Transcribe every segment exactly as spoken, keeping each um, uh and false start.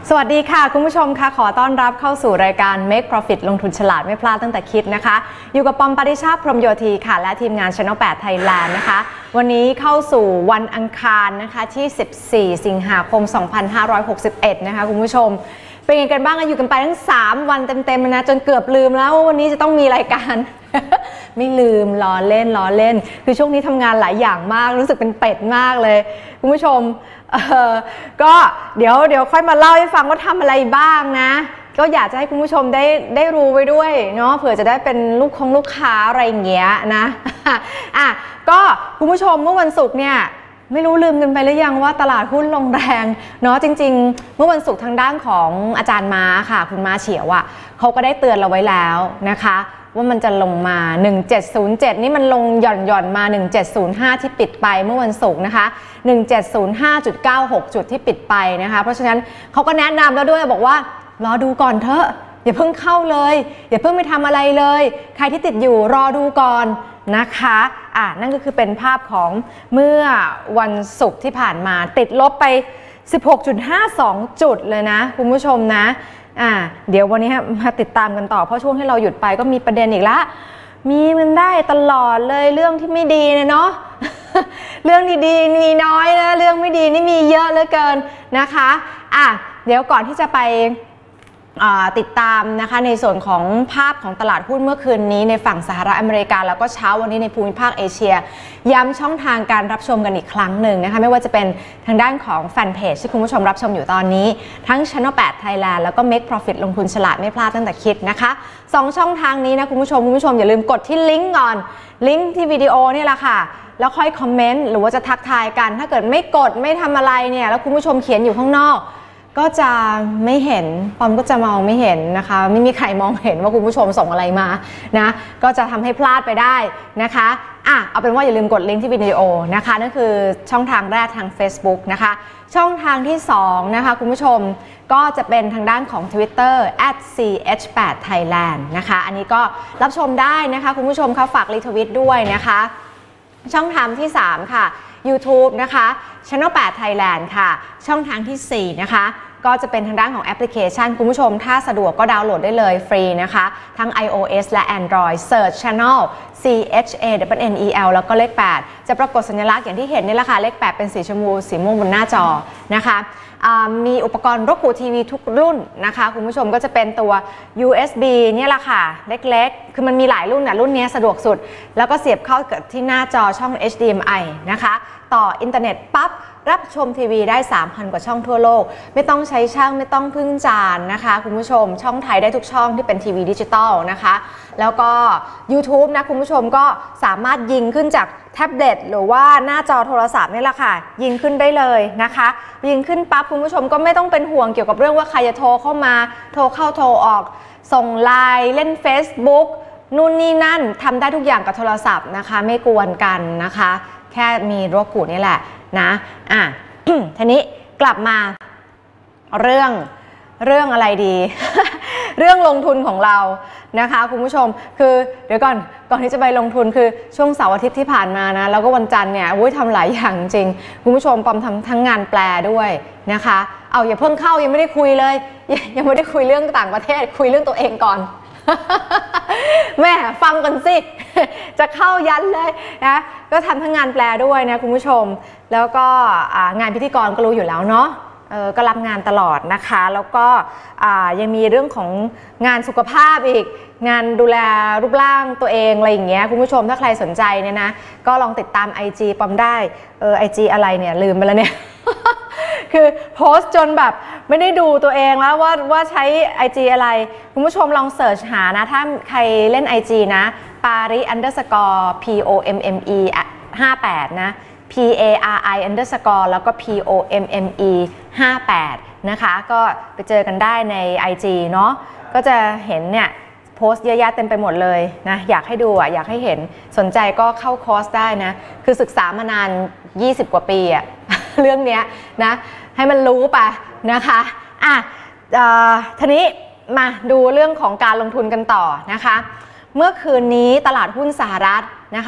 สวัสดีค่ะคุณผู้ชมค่ะขอต้อนรับเข้าสู่รายการ Make Profit ลงทุนฉลาดไม่พลาดตั้งแต่คิดนะคะอยู่กับปอมปริชาติพรหมโยธีค่ะและทีมงาน Channel แปด Thailand นะคะวันนี้เข้าสู่วันอังคารนะคะที่สิบสี่สิงหาคมสองพันห้าร้อยหกสิบเอ็ดนะคะคุณผู้ชมเป็นยังไงกันบ้างอยู่กันไปทั้งสามวันเต็มๆนะจนเกือบลืมแล้วว่าวันนี้จะต้องมีรายการ ไม่ลืมล้อเล่นล้อเล่นคือช่วงนี้ทำงานหลายอย่างมากรู้สึกเป็นเป็ดมากเลยคุณผู้ชมเออก็เดี๋ยวเดี๋ยวค่อยมาเล่าให้ฟังว่าทำอะไรบ้างนะก็อยากจะให้คุณผู้ชมได้ได้รู้ไว้ด้วยเนาะเผื่อจะได้เป็นลูกของลูกค้าอะไรอย่างเงี้ยนะอ่ะก็คุณผู้ชมเมื่อวันศุกร์เนี่ยไม่รู้ลืมกันไปหรือยังว่าตลาดหุ้นลงแรงเนาะจริงๆเมื่อวันศุกร์ทางด้านของอาจารย์ม้าค่ะคุณม้าเฉียวอ่ะเขาก็ได้เตือนเราไว้แล้วนะคะว่ามันจะลงมาหนึ่งเจ็ดศูนย์เจ็ดนี่มันลงหย่อนหย่อนมาหนึ่งเจ็ดศูนย์ห้าที่ปิดไปเมื่อวันศุกร์นะคะ หนึ่งเจ็ดศูนย์ห้าจุดเก้าหก จุดที่ปิดไปนะคะเพราะฉะนั้นเขาก็แนะนำแล้วด้วยบอกว่ารอดูก่อนเถอะอย่าเพิ่งเข้าเลยอย่าเพิ่งไปทำอะไรเลยใครที่ติดอยู่รอดูก่อนนะคะอ่ะนั่นก็คือเป็นภาพของเมื่อวันศุกร์ที่ผ่านมาติดลบไป สิบหกจุดห้าสอง จุดเลยนะคุณผู้ชมนะอ่าเดี๋ยววันนี้มาติดตามกันต่อเพราะช่วงที่เราหยุดไปก็มีประเด็นอีกละมีมันได้ตลอดเลยเรื่องที่ไม่ดีเนาะ เรื่องดีๆมีน้อยนะเรื่องไม่ดีนี่มีเยอะเหลือเกินนะคะอ่ะเดี๋ยวก่อนที่จะไปติดตามนะคะในส่วนของภาพของตลาดหุ้นเมื่อคืนนี้ในฝั่งสหรัฐอเมริกาแล้วก็เช้าวันนี้ในภูมิภาคเอเชียย้ำช่องทางการรับชมกันอีกครั้งหนึ่งนะคะไม่ว่าจะเป็นทางด้านของแฟนเพจที่คุณผู้ชมรับชมอยู่ตอนนี้ทั้ง Channel แปด Thailand แล้วก็ Make Profit ลงทุนฉลาดไม่พลาดตั้งแต่คิดนะคะสองช่องทางนี้นะคุณผู้ชมคุณผู้ชมอย่าลืมกดที่ลิงก์ก่อนลิงก์ที่วิดีโอนี่แหละค่ะแล้วค่อยคอมเมนต์หรือว่าจะทักทายกันถ้าเกิดไม่กดไม่ทำอะไรเนี่ยแล้วคุณผู้ชมเขียนอยู่ข้างนอกก็จะไม่เห็นปอมก็จะมองไม่เห็นนะคะไม่มีใครมองเห็นว่าคุณผู้ชมส่งอะไรมานะก็จะทำให้พลาดไปได้นะคะอ่ะเอาเป็นว่าอย่าลืมกดลิงก์ที่วิดีโอนะคะนั่นคือช่องทางแรกทาง Facebook นะคะช่องทางที่สองนะคะคุณผู้ชมก็จะเป็นทางด้านของ Twitter แอท ซี เอช แปด Thailand นะคะอันนี้ก็รับชมได้นะคะคุณผู้ชมคะฝากรีทวิตด้วยนะคะช่องทางที่สามค่ะ YouTube นะคะ Channel แปด Thailand ค่ะช่องทางที่สี่นะคะก็จะเป็นทางด้านของแอปพลิเคชันคุณผู้ชมถ้าสะดวกก็ดาวน์โหลดได้เลยฟรีนะคะทั้ง iOS และ Android Search Channel ซี เอช เอ เอ็น เอ็น อี แอล แล้วก็เลขแปดจะปรากฏสัญลักษณ์อย่างที่เห็นนี่แหละค่ะเลขแปดเป็นสีชมพูสีม่วงบนหน้าจอนะคะมีอุปกรณ์รกูทีวีทุกรุ่นนะคะคุณผู้ชมก็จะเป็นตัว ยู เอส บี เนี่ยแหละค่ะเล็กๆคือมันมีหลายรุ่นนะรุ่นนี้สะดวกสุดแล้วก็เสียบเข้าที่หน้าจอช่อง เอช ดี เอ็ม ไอ นะคะต่ออินเทอร์เน็ตปั๊บรับชมทีวีได้ สามพัน กว่าช่องทั่วโลกไม่ต้องใช้ช่างไม่ต้องพึ่งจานนะคะคุณผู้ชมช่องไทยได้ทุกช่องที่เป็นทีวีดิจิตอลนะคะแล้วก็ YouTube นะคุณผู้ชมก็สามารถยิงขึ้นจากแท็บเล็ตหรือว่าหน้าจอโทรศัพท์นี่แหละค่ะยิงขึ้นได้เลยนะคะยิงขึ้นปั๊บคุณผู้ชมก็ไม่ต้องเป็นห่วงเกี่ยวกับเรื่องว่าใครจะโทรเข้ามาโทรเข้าโทรออกส่งไลน์เล่น Facebook นู่นนี่นั่นทำได้ทุกอย่างกับโทรศัพท์นะคะไม่กวนกันนะคะแค่มีรกูนี่แหละนะอ่ะ ทีนี้กลับมาเรื่องเรื่องอะไรดี เรื่องลงทุนของเรานะคะคุณผู้ชมคือเดี๋ยวก่อนก่อนที่จะไปลงทุนคือช่วงเสาร์อาทิตย์ที่ผ่านมานะแล้วก็วันจันทร์เนี่ยวุ้ยทำหลายอย่างจริงคุณผู้ชมปอมทำทั้งงานแปลด้วยนะคะเอาอย่าเพิ่งเข้ายังไม่ได้คุยเลยยังไม่ได้คุยเรื่องต่างประเทศคุยเรื่องตัวเองก่อน แม่ฟังกันสิ จะเข้ายันเลยนะก็ทำทั้งงานแปลด้วยนะคุณผู้ชมแล้วก็งานพิธีกรก็รู้อยู่แล้วเนาะเออก็รับงานตลอดนะคะแล้วก็ยังมีเรื่องของงานสุขภาพอีกงานดูแลรูปร่างตัวเองอะไรอย่างเงี้ยคุณผู้ชมถ้าใครสนใจเนี่ยนะก็ลองติดตาม ไอ จี ปอมได้เออ ไอ จี อะไรเนี่ยลืมไปแล้วเนี่ย คือโพสต์จนแบบไม่ได้ดูตัวเองแล้วว่าว่าใช้ ไอ จี อะไรคุณผู้ชมลองเสิร์ชหานะถ้าใครเล่น ไอ จี นะปาริ underscore p o m m e ห้าแปดนะ p a r i underscore แล้วก็ p o m m e ห้าแปดนะคะก็ไปเจอกันได้ใน ไอ จี เนาะก็จะเห็นเนี่ยโพสต์เยอะแยะเต็มไปหมดเลยนะอยากให้ดูอ่ะอยากให้เห็นสนใจก็เข้าคอร์สได้นะคือศึกษามานานยี่สิบกว่าปีอ่ะ เรื่องเนี้ยนะให้มันรู้ไปนะคะอ่ะทีนี้มาดูเรื่องของการลงทุนกันต่อนะคะเมื่อคืนนี้ตลาดหุ้นสหรัฐนะคะ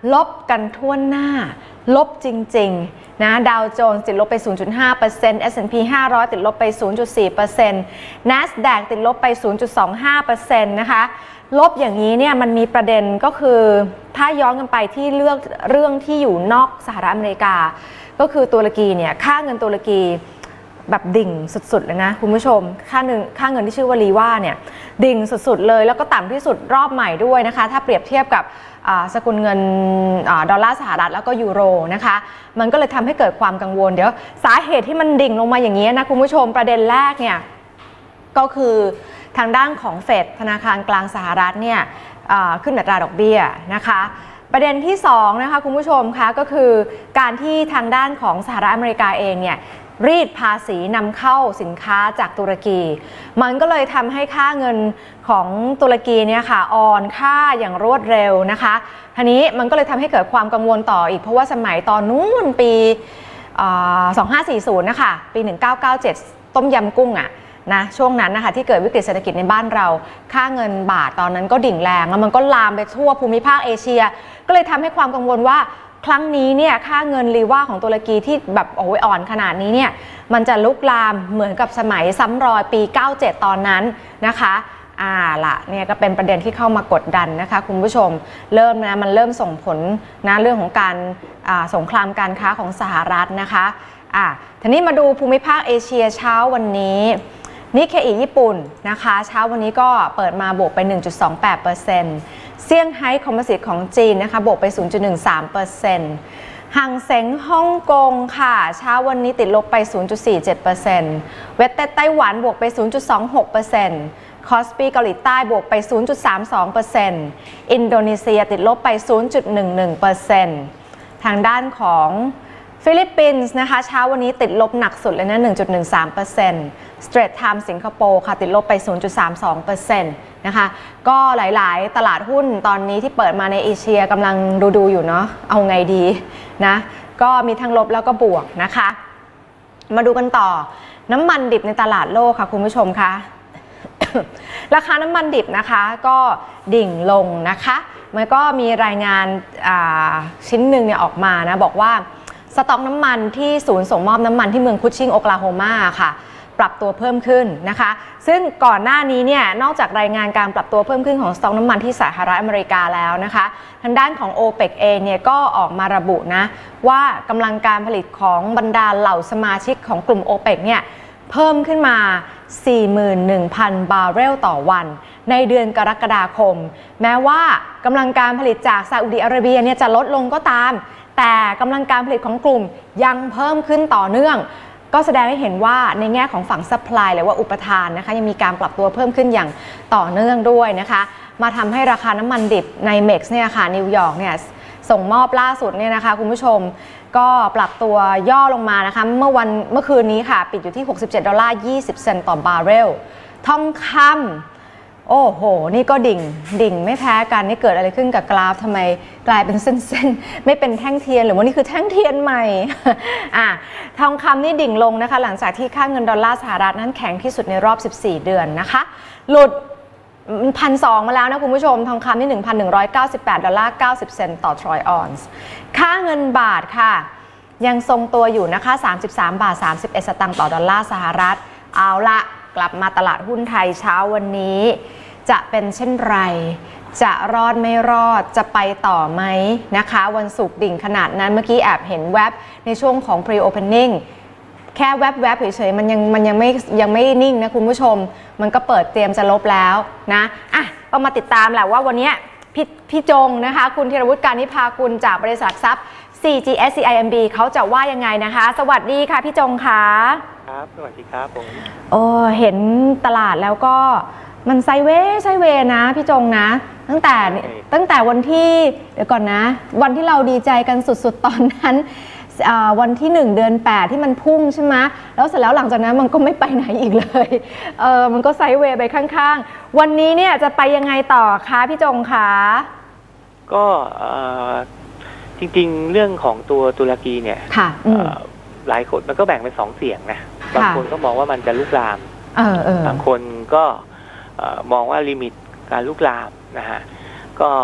ลบกันทั่วหน้าลบจริงๆนะดาวโจนส์ติดลบไป ศูนย์จุดห้าเปอร์เซ็นต์ เอส แอนด์ พี ห้าร้อยติดลบไป ศูนย์จุดสี่เปอร์เซ็นต์ NASDAQ ติดลบไป ศูนย์จุดสองห้าเปอร์เซ็นต์ นะคะลบอย่างนี้เนี่ยมันมีประเด็นก็คือถ้าย้อนกันไปที่เรื่องเรื่องที่อยู่นอกสหรัฐอเมริกาก็คือตุรกีเนี่ยค่าเงินตุรกีแบบดิ่งสุดๆเลยนะคุณผู้ชมค่าเงินค่าเงินที่ชื่อว่าลีว่าเนี่ยดิ่งสุดๆเลยแล้วก็ต่ำที่สุดรอบใหม่ด้วยนะคะถ้าเปรียบเทียบกับสกุลเงินดอลลาร์สหรัฐแล้วก็ยูโรนะคะมันก็เลยทำให้เกิดความกังวลเดี๋ยวสาเหตุที่มันดิ่งลงมาอย่างนี้นะคุณผู้ชมประเด็นแรกเนี่ยก็คือทางด้านของเฟดธนาคารกลางสหรัฐเนี่ยขึ้นอัตราดอกเบี้ยนะคะประเด็นที่สองนะคะคุณผู้ชมคะก็คือการที่ทางด้านของสหรัฐอเมริกาเองเนี่ยรีดภาษีนำเข้าสินค้าจากตุรกีมันก็เลยทำให้ค่าเงินของตุรกีเนี่ยค่ะอ่อนค่าอย่างรวดเร็วนะคะทีนี้มันก็เลยทำให้เกิดความกังวลต่ออีกเพราะว่าสมัยตอนนู้นปีสองพันห้าร้อยสี่สิบนะคะปีหนึ่งพันเก้าร้อยเก้าสิบเจ็ดต้มยำกุ้งอะนะช่วงนั้นนะคะที่เกิดวิกฤตเศรษฐกิจในบ้านเราค่าเงินบาทตอนนั้นก็ดิ่งแรงแล้วมันก็ลามไปทั่วภูมิภาคเอเชียก็เลยทำให้ความกังวลว่าครั้งนี้เนี่ยค่าเงินลีว่าของตุรกีที่แบบโอ้ยอ่อนขนาดนี้เนี่ยมันจะลุกลามเหมือนกับสมัยซ้ำรอยปีเก้าสิบเจ็ดตอนนั้นนะคะอ่าละเนี่ยก็เป็นประเด็นที่เข้ามากดดันนะคะคุณผู้ชมเริ่มนะมันเริ่มส่งผลนะเรื่องของการสงครามการค้าของสหรัฐนะคะอ่าทีนี้มาดูภูมิภาคเอเชียเช้าวันนี้นิเคอิญี่ปุ่นนะคะเช้าวันนี้ก็เปิดมาบวกไป หนึ่งจุดสองแปดเปอร์เซ็นต์ เซี่ยงไฮ้คอมโพสิตของจีนนะคะบวกไป ศูนย์จุดหนึ่งสามเปอร์เซ็นต์ หังเส็งฮ่องกงค่ะเช้าวันนี้ติดลบไป ศูนย์จุดสี่เจ็ดเปอร์เซ็นต์ เวสเต็ดไต้หวันบวกไป ศูนย์จุดสองหกเปอร์เซ็นต์ คอสปีเกาหลีใต้บวกไป ศูนย์จุดสามสองเปอร์เซ็นต์ อินโดนีเซียติดลบไป ศูนย์จุดหนึ่งหนึ่งเปอร์เซ็นต์ ทางด้านของฟิลิปปินส์นะคะเช้าวันนี้ติดลบหนักสุดเลยนะ หนึ่งจุดหนึ่งสามเปอร์เซ็นต์ Straits Times สิงคโปร์ค่ะติดลบไป ศูนย์จุดสามสองเปอร์เซ็นต์ นะคะก็หลายๆตลาดหุ้นตอนนี้ที่เปิดมาในเอเชียกำลังดูๆอยู่เนาะเอาไงดีนะก็มีทั้งลบแล้วก็บวกนะคะมาดูกันต่อน้ำมันดิบในตลาดโลกค่ะคุณผู้ชมคะ ราคาน้ำมันดิบนะคะก็ดิ่งลงนะคะมันก็มีรายงานชิ้นหนึ่งเนี่ยออกมานะบอกว่าสต็อกน้ำมันที่ศูนย์ส่งมอบน้ำมันที่เมืองคุชชิงโอคลาโฮมาค่ะปรับตัวเพิ่มขึ้นนะคะซึ่งก่อนหน้านี้เนี่ยนอกจากรายงานการปรับตัวเพิ่มขึ้นของสต็อกน้ำมันที่สหรัฐอเมริกาแล้วนะคะทางด้านของ โอเปก เองเนี่ยก็ออกมาระบุนะว่ากำลังการผลิตของบรรดาเหล่าสมาชิกของกลุ่ม โอเปก เนี่ยเพิ่มขึ้นมา สี่หมื่นหนึ่งพัน บาร์เรลต่อวันในเดือนกรกฎาคมแม้ว่ากำลังการผลิตจากซาอุดิอาระเบียเนี่ยจะลดลงก็ตามแต่กำลังการผลิตของกลุ่มยังเพิ่มขึ้นต่อเนื่องก็แสดงให้เห็นว่าในแง่ของฝั่งซัพพลายหรือว่าอุปทานนะคะยังมีการปรับตัวเพิ่มขึ้นอย่างต่อเนื่องด้วยนะคะมาทำให้ราคาน้ำมันดิบในเม็กซ์เนี่ยค่ะนิวยอร์กเนี่ยส่งมอบล่าสุดเนี่ยนะคะคุณผู้ชมก็ปรับตัวย่อลงมานะคะเมื่อวันเมื่อคืนนี้ค่ะปิดอยู่ที่หกสิบเจ็ดดอลลาร์ยี่สิบเซนต์ต่อบาร์เรลทองคำโอ้โหนี่ก็ดิ่งดิ่งไม่แพ้กันนี่เกิดอะไรขึ้นกับกราฟทำไมกลายเป็นเส้นๆไม่เป็นแท่งเทียนหรือว่านี่คือแท่งเทียนใหม่ อ่ะทองคำนี่ดิ่งลงนะคะหลังจากที่ค่าเงินดอลลาร์สหรัฐนั้นแข็งที่สุดในรอบสิบสี่เดือนนะคะหลุด หนึ่งพันสองร้อย มาแล้วนะคุณผู้ชมทองคำนี่ หนึ่งพันหนึ่งร้อยเก้าสิบแปดดอลลาร์เก้าสิบเซนต์ต่อทรอยออนซ์ค่าเงินบาทค่ะยังทรงตัวอยู่นะคะสามสิบสามบาทสามสิบเอ็ดสตางค์ต่อดอลลาร์สหรัฐเอาละกลับมาตลาดหุ้นไทยเช้าวันนี้จะเป็นเช่นไรจะรอดไม่รอดจะไปต่อไหมนะคะวันศุกร์ดิ่งขนาดนั้นเมื่อกี้แอบเห็นแว็บในช่วงของ pre-opening แค่แวบๆเฉยๆมันยังมันยังไม่ยังไม่นิ่งนะคุณผู้ชมมันก็เปิดเตรียมจะลบแล้วนะอ่ะก็มาติดตามแหละว่าวันนี้พี่พี่จงนะคะคุณธีรวุฒิการนิพากุลจากบริษัทหลักทรัพย์ ซี จี เอส ซี ไอ เอ็ม บี เขาจะว่ายังไงนะคะสวัสดีค่ะพี่จงค่ะครับสวัสดีครับผมโอ้เห็นตลาดแล้วก็มันไซเวย์ไซเวย์นะพี่จงนะตั้งแต่ตั้งแต่วันที่เดี๋ยวก่อนนะวันที่เราดีใจกันสุดๆตอนนั้นวันที่หนึ่งเดือนแปดที่มันพุ่งใช่ไหมแล้วเสร็จแล้วหลังจากนั้นมันก็ไม่ไปไหนอีกเลยเออมันก็ไซด์เวย์ไปข้างๆวันนี้เนี่ยจะไปยังไงต่อคะพี่จงคะก็จริงๆเรื่องของตัวตุรกีเนี่ยหลายคนมันก็แบ่งเป็นสองเสียงนะบางคนก็มองว่ามันจะลุกลามบางคนก็มองว่าลิมิตการลุกลามนะฮะก็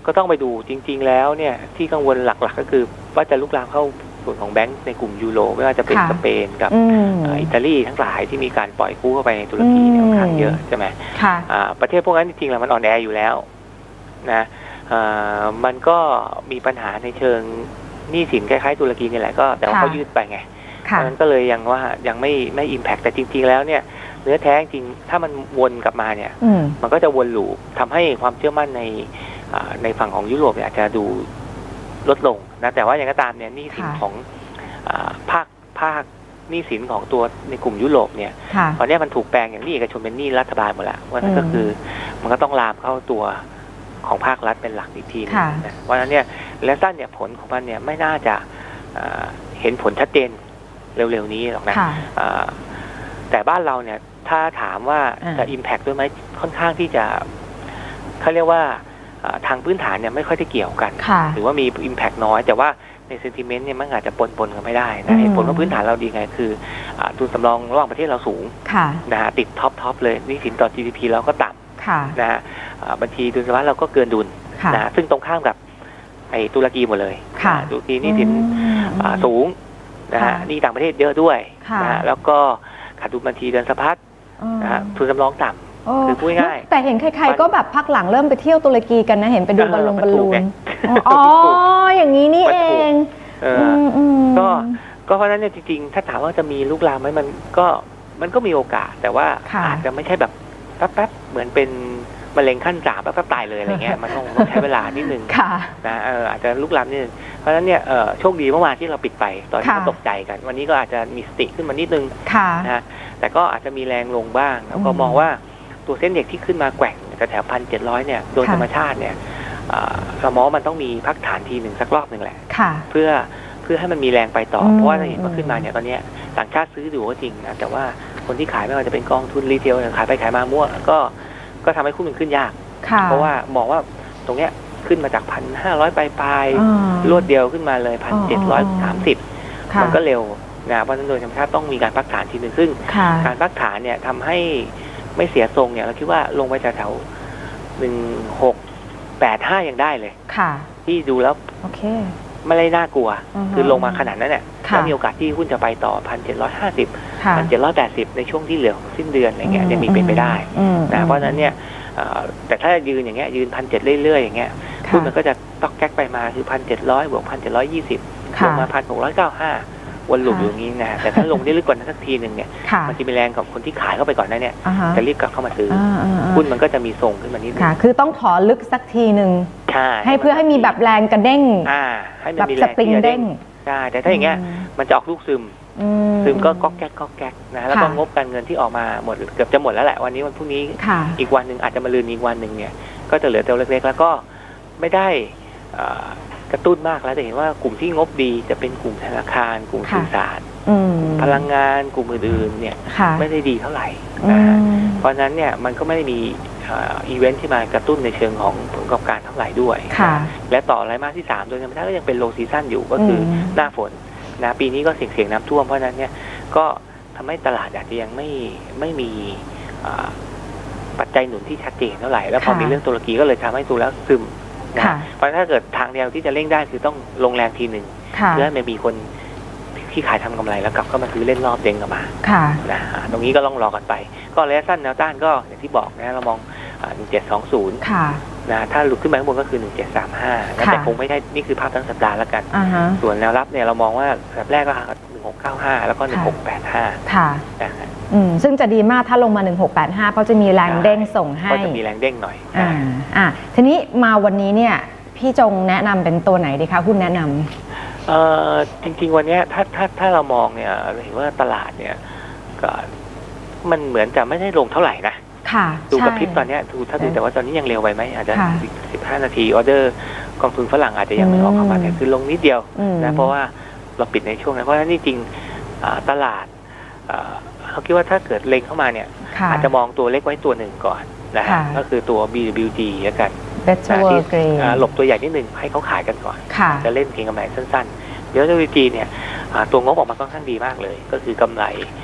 ก็ต้องไปดูจริงๆแล้วเนี่ยที่กังวลหลักๆก็คือว่าจะลุกลามเข้าส่วนของแบงก์ในกลุ่มยูโรไม่ว่าจะเป็นสเปนกับอิตาลีทั้งหลายที่มีการปล่อยกู้เข้าไปในตุรกีเนี่ยค่อนข้างเยอะใช่ไหมประเทศพวกนั้นจริงๆแล้วมันอ่อนแออยู่แล้วนะมันก็มีปัญหาในเชิงหนี้สินคล้ายๆตุรกีนี่แหละก็แต่ว่าเขายืดไปไงเพราะนั้นก็เลยยังว่ายังไม่ไม่อิมแพคแต่จริงๆแล้วเนี่ยเนื้อแท้จริงถ้ามันวนกลับมาเนี่ยมันก็จะวนลูปทำให้ความเชื่อมั่นในในฝั่งของยุโรปอาจจะดูลดลงนะแต่ว่าอย่างก็ตามเนี่ยหนี้สินของภาคภาคหนี้สินของตัวในกลุ่มยุโรปเนี่ยตอนนี้มันถูกแปลงอย่างหนี้เอกชนเป็นหนี้รัฐบาลหมดแล้วว่านั่นก็คือมันก็ต้องลามเข้าตัวของภาครัฐเป็นหลักอีกทีนึงนะเพราะฉะนั้นเนี่ยและสั้นเนี่ยผลของมันเนี่ยไม่น่าจะเห็นผลชัดเจนเร็วๆนี้หรอกนะแต่บ้านเราเนี่ยถ้าถามว่าจะอิมแพคด้วยไหมค่อนข้างที่จะเขาเรียกว่าทางพื้นฐานเนี่ยไม่ค่อยได้เกี่ยวกันหรือว่ามี impact น้อยแต่ว่าในเซนติเมนต์เนี่ยมันอาจจะปนๆกันไม่ได้นะผลว่าพื้นฐานเราดีไงคือทุนสำรองระหว่างประเทศเราสูงนะฮะติดท็อปท็อปเลยหนี้สินต่อ จี ดี พี เราก็ต่ำนะฮะบัญชีดุลสภาพเราก็เกินดุลนะซึ่งตรงข้ามกับไอ้ตุรกีหมดเลยตุรกีหนี้สินสูงนะฮะหนี้ต่างประเทศเยอะด้วยนะฮะแล้วก็ขาดดุลบัญชีเดือนสะพัดนะฮะทุนสำรองต่ำคือพูดง่ายแต่เห็นใครๆก็แบบพักหลังเริ่มไปเที่ยวตุรกีกันนะเห็นไปดูบอลลงบอลลูนอ๋ออย่างนี้นี่เองก็ก็เพราะนั้นเนี่ยจริงๆถ้าถามว่าจะมีลูกลามไหมมันก็มันก็มีโอกาสแต่ว่าอาจจะไม่ใช่แบบแป๊บๆเหมือนเป็นมะเร็งขั้นสามแป๊บๆตายเลยอะไรเงี้ยมันต้องใช้เวลานิดนึงนะเอออาจจะลุกลามนิดนึงเพราะฉะนั้นเนี่ยโชคดีเมื่อวานที่เราปิดไปตอนที่ตกใจกันวันนี้ก็อาจจะมีสติขึ้นมานิดนึงนะแต่ก็อาจจะมีแรงลงบ้างแล้วก็มองว่าตัวเส้นเด็กที่ขึ้นมาแกว่งแต่แถวพันเจ็ดร้อยเนี่ยโดยธรรมชาติเนี่ยเรามองมันต้องมีพักฐานทีหนึ่งสักรอบหนึ่งแหละเพื่อเพื่อให้มันมีแรงไปต่อเพราะว่าเราเห็นว่าขึ้นมาเนี่ยตอนนี้ต่างชาติซื้ออยู่ก็จริงนะแต่ว่าคนที่ขายไม่ว่าจะเป็นกองทุนรีเทลขายไปขายมามั่วก็ก็ทำให้คู่มันขึ้นยากเพราะว่ามองว่าตรงเนี้ยขึ้นมาจากพันห้าร้อยปลายปลายรวดเดียวขึ้นมาเลยพันเจ็ดร้อยสามสิบมันก็เร็วนะเพราะฉะนั้นโดยธรรมชาติต้องมีการพักฐานทีหนึ่งซึ่งการพักฐานเนี่ยทำให้ไม่เสียทรงเนี่ยเราคิดว่าลงไปแถวหนึ่งหกแปดห้ายังได้เลยที่ดูแล้วไม่ได้น่ากลัวคือลงมาขนาดนั้นเนี่ยแล้วมีโอกาสที่หุ้นจะไปต่อพันเจ็ดร้อยห้าสิบพันเจ็ดร้อยแปดสิบในช่วงที่เหลือสิ้นเดือนอะไรเงี้ยยังมีเป็นไปได้นะเพราะฉะนั้นเนี่ยแต่ถ้ายืนอย่างเงี้ยยืนพันเจ็ดเรื่อยๆอย่างเงี้ยหุ้นมันก็จะตอกแก๊กไปมาคือพันเจ็ดร้อยบวกพันเจ็ดร้อยยี่สิบลงมาพันหกร้อยเก้าห้าวนหลุมอยู่อย่างนี้นะแต่ถ้าลงได้ลึกกว่านั้นสักทีหนึ่งเนี่ยมันจะมีแรงกับคนที่ขายเข้าไปก่อนนั้นเนี่ยจะรีบกลับเข้ามาซื้อหุ้นมันก็จะมีทรงขึ้นมานิดนึงคือต้องขอลึกสักทีหนึ่งให้เพื่อให้มีแบบแรงกระเด้งแบบสปริงเด้งใช่แต่ถ้าอย่างเงี้ยมันจะออกลูกซึมซึมก็ก๊อกแก๊กก๊อกแก๊กนะแล้วก็งบการเงินที่ออกมาหมดเกือบจะหมดแล้วแหละวันนี้วันพรุ่งนี้อีกวันหนึ่งอาจจะมาลืนอีกวันหนึ่งเนี่ยก็จะเหลือตัวเล็กๆแล้วก็ไม่ได้กระตุ้นมากแล้วจะเห็นว่ากลุ่มที่งบดีจะเป็นกลุ่มธนาคารกลุ่มสื่อสารพลังงานกลุ่มอื่นๆเนี่ยไม่ได้ดีเท่าไหร่นะเพราะนั้นเนี่ยมันก็ไม่ได้มีอีเวนท์ที่มากระตุ้นในเชิงของผลประกอบการเท่าไหร่ด้วยและต่อไตรมาสที่สามโดยธรรมชาติก็ยังเป็นโลซีซั่นอยู่ก็คือหน้าฝนนะปีนี้ก็เสี่ยงเสี่ยงน้ำท่วมเพราะนั้นเนี่ยก็ทำให้ตลาดอาจจะยังไม่ไม่มีปัจจัยหนุนที่ชัดเจนเท่าไหร่แล้วพอมีเรื่องตุรกีก็เลยทำให้ตัวแล้วซึมนะเพราะถ้าเกิดทางเดียวที่จะเร่งได้คือต้องลงแรงทีหนึ่งเพื่อให้มันมีคนที่ขายทำกำไรแล้วกลับเข้ามาซื้อเล่นรอบเด้งกลับมานะตรงนี้ก็ต้องรอกันไปก็ระยะสั้นแนวต้านก็อย่างที่บอกนะเรามองหนึ่งเจ็ดสองศูนย์นะถ้าหลุดขึ้นมาข้างบนก็คือหนึ่งเจ็ดสามห้าแต่คงไม่ได้นี่คือภาพทั้งสัปดาห์แล้วกันส่วนแนวรับเนี่ยเรามองว่าแบบแรกก็หนึ่งหกเก้าห้าแล้วก็หนึ่งหกแปดห้าอืมซึ่งจะดีมากถ้าลงมาหนึ่งหกแปดห้าเพราะจะมีแรงเด้งส่งให้ก็จะมีแรงเด้งหน่อยอ่าอ่าทีนี้มาวันนี้เนี่ยพี่จงแนะนำเป็นตัวไหนดีคะหุ้นแนะนำเอ่อจริงๆวันนี้ถ้าถ้าถ้าเรามองเนี่ยเราเห็นว่าตลาดเนี่ยก็มันเหมือนจะไม่ได้ลงเท่าไหร่นะค่ะดูกับพริบตอนนี้ดูถ้าดูแต่ว่าตอนนี้ยังเร็วไปไหมอาจจะสิบห้านาทีออเดอร์กองทุนฝรั่งอาจจะยังไม่ออกเข้ามาแต่คือลงนิดเดียวนะเพราะว่าเราปิดในช่วงนั้นเพราะฉะนั้นนี่จริงตลาดเขาคิดว่าถ้าเกิดเล็งเข้ามาเนี่ยอาจจะมองตัวเล็กไว้ตัวหนึ่งก่อนนะฮะก็คือตัว บี ดับเบิลยู จี แล้วกันที่หลบตัวใหญ่นิดหนึ่งให้เขาขายกันก่อนจะเล่นเก็งกำไรสั้นๆเดี๋ยว บี ดับเบิลยู จี เนี่ยตัวงบออกมาค่อนข้างดีมากเลยก็คือกำไร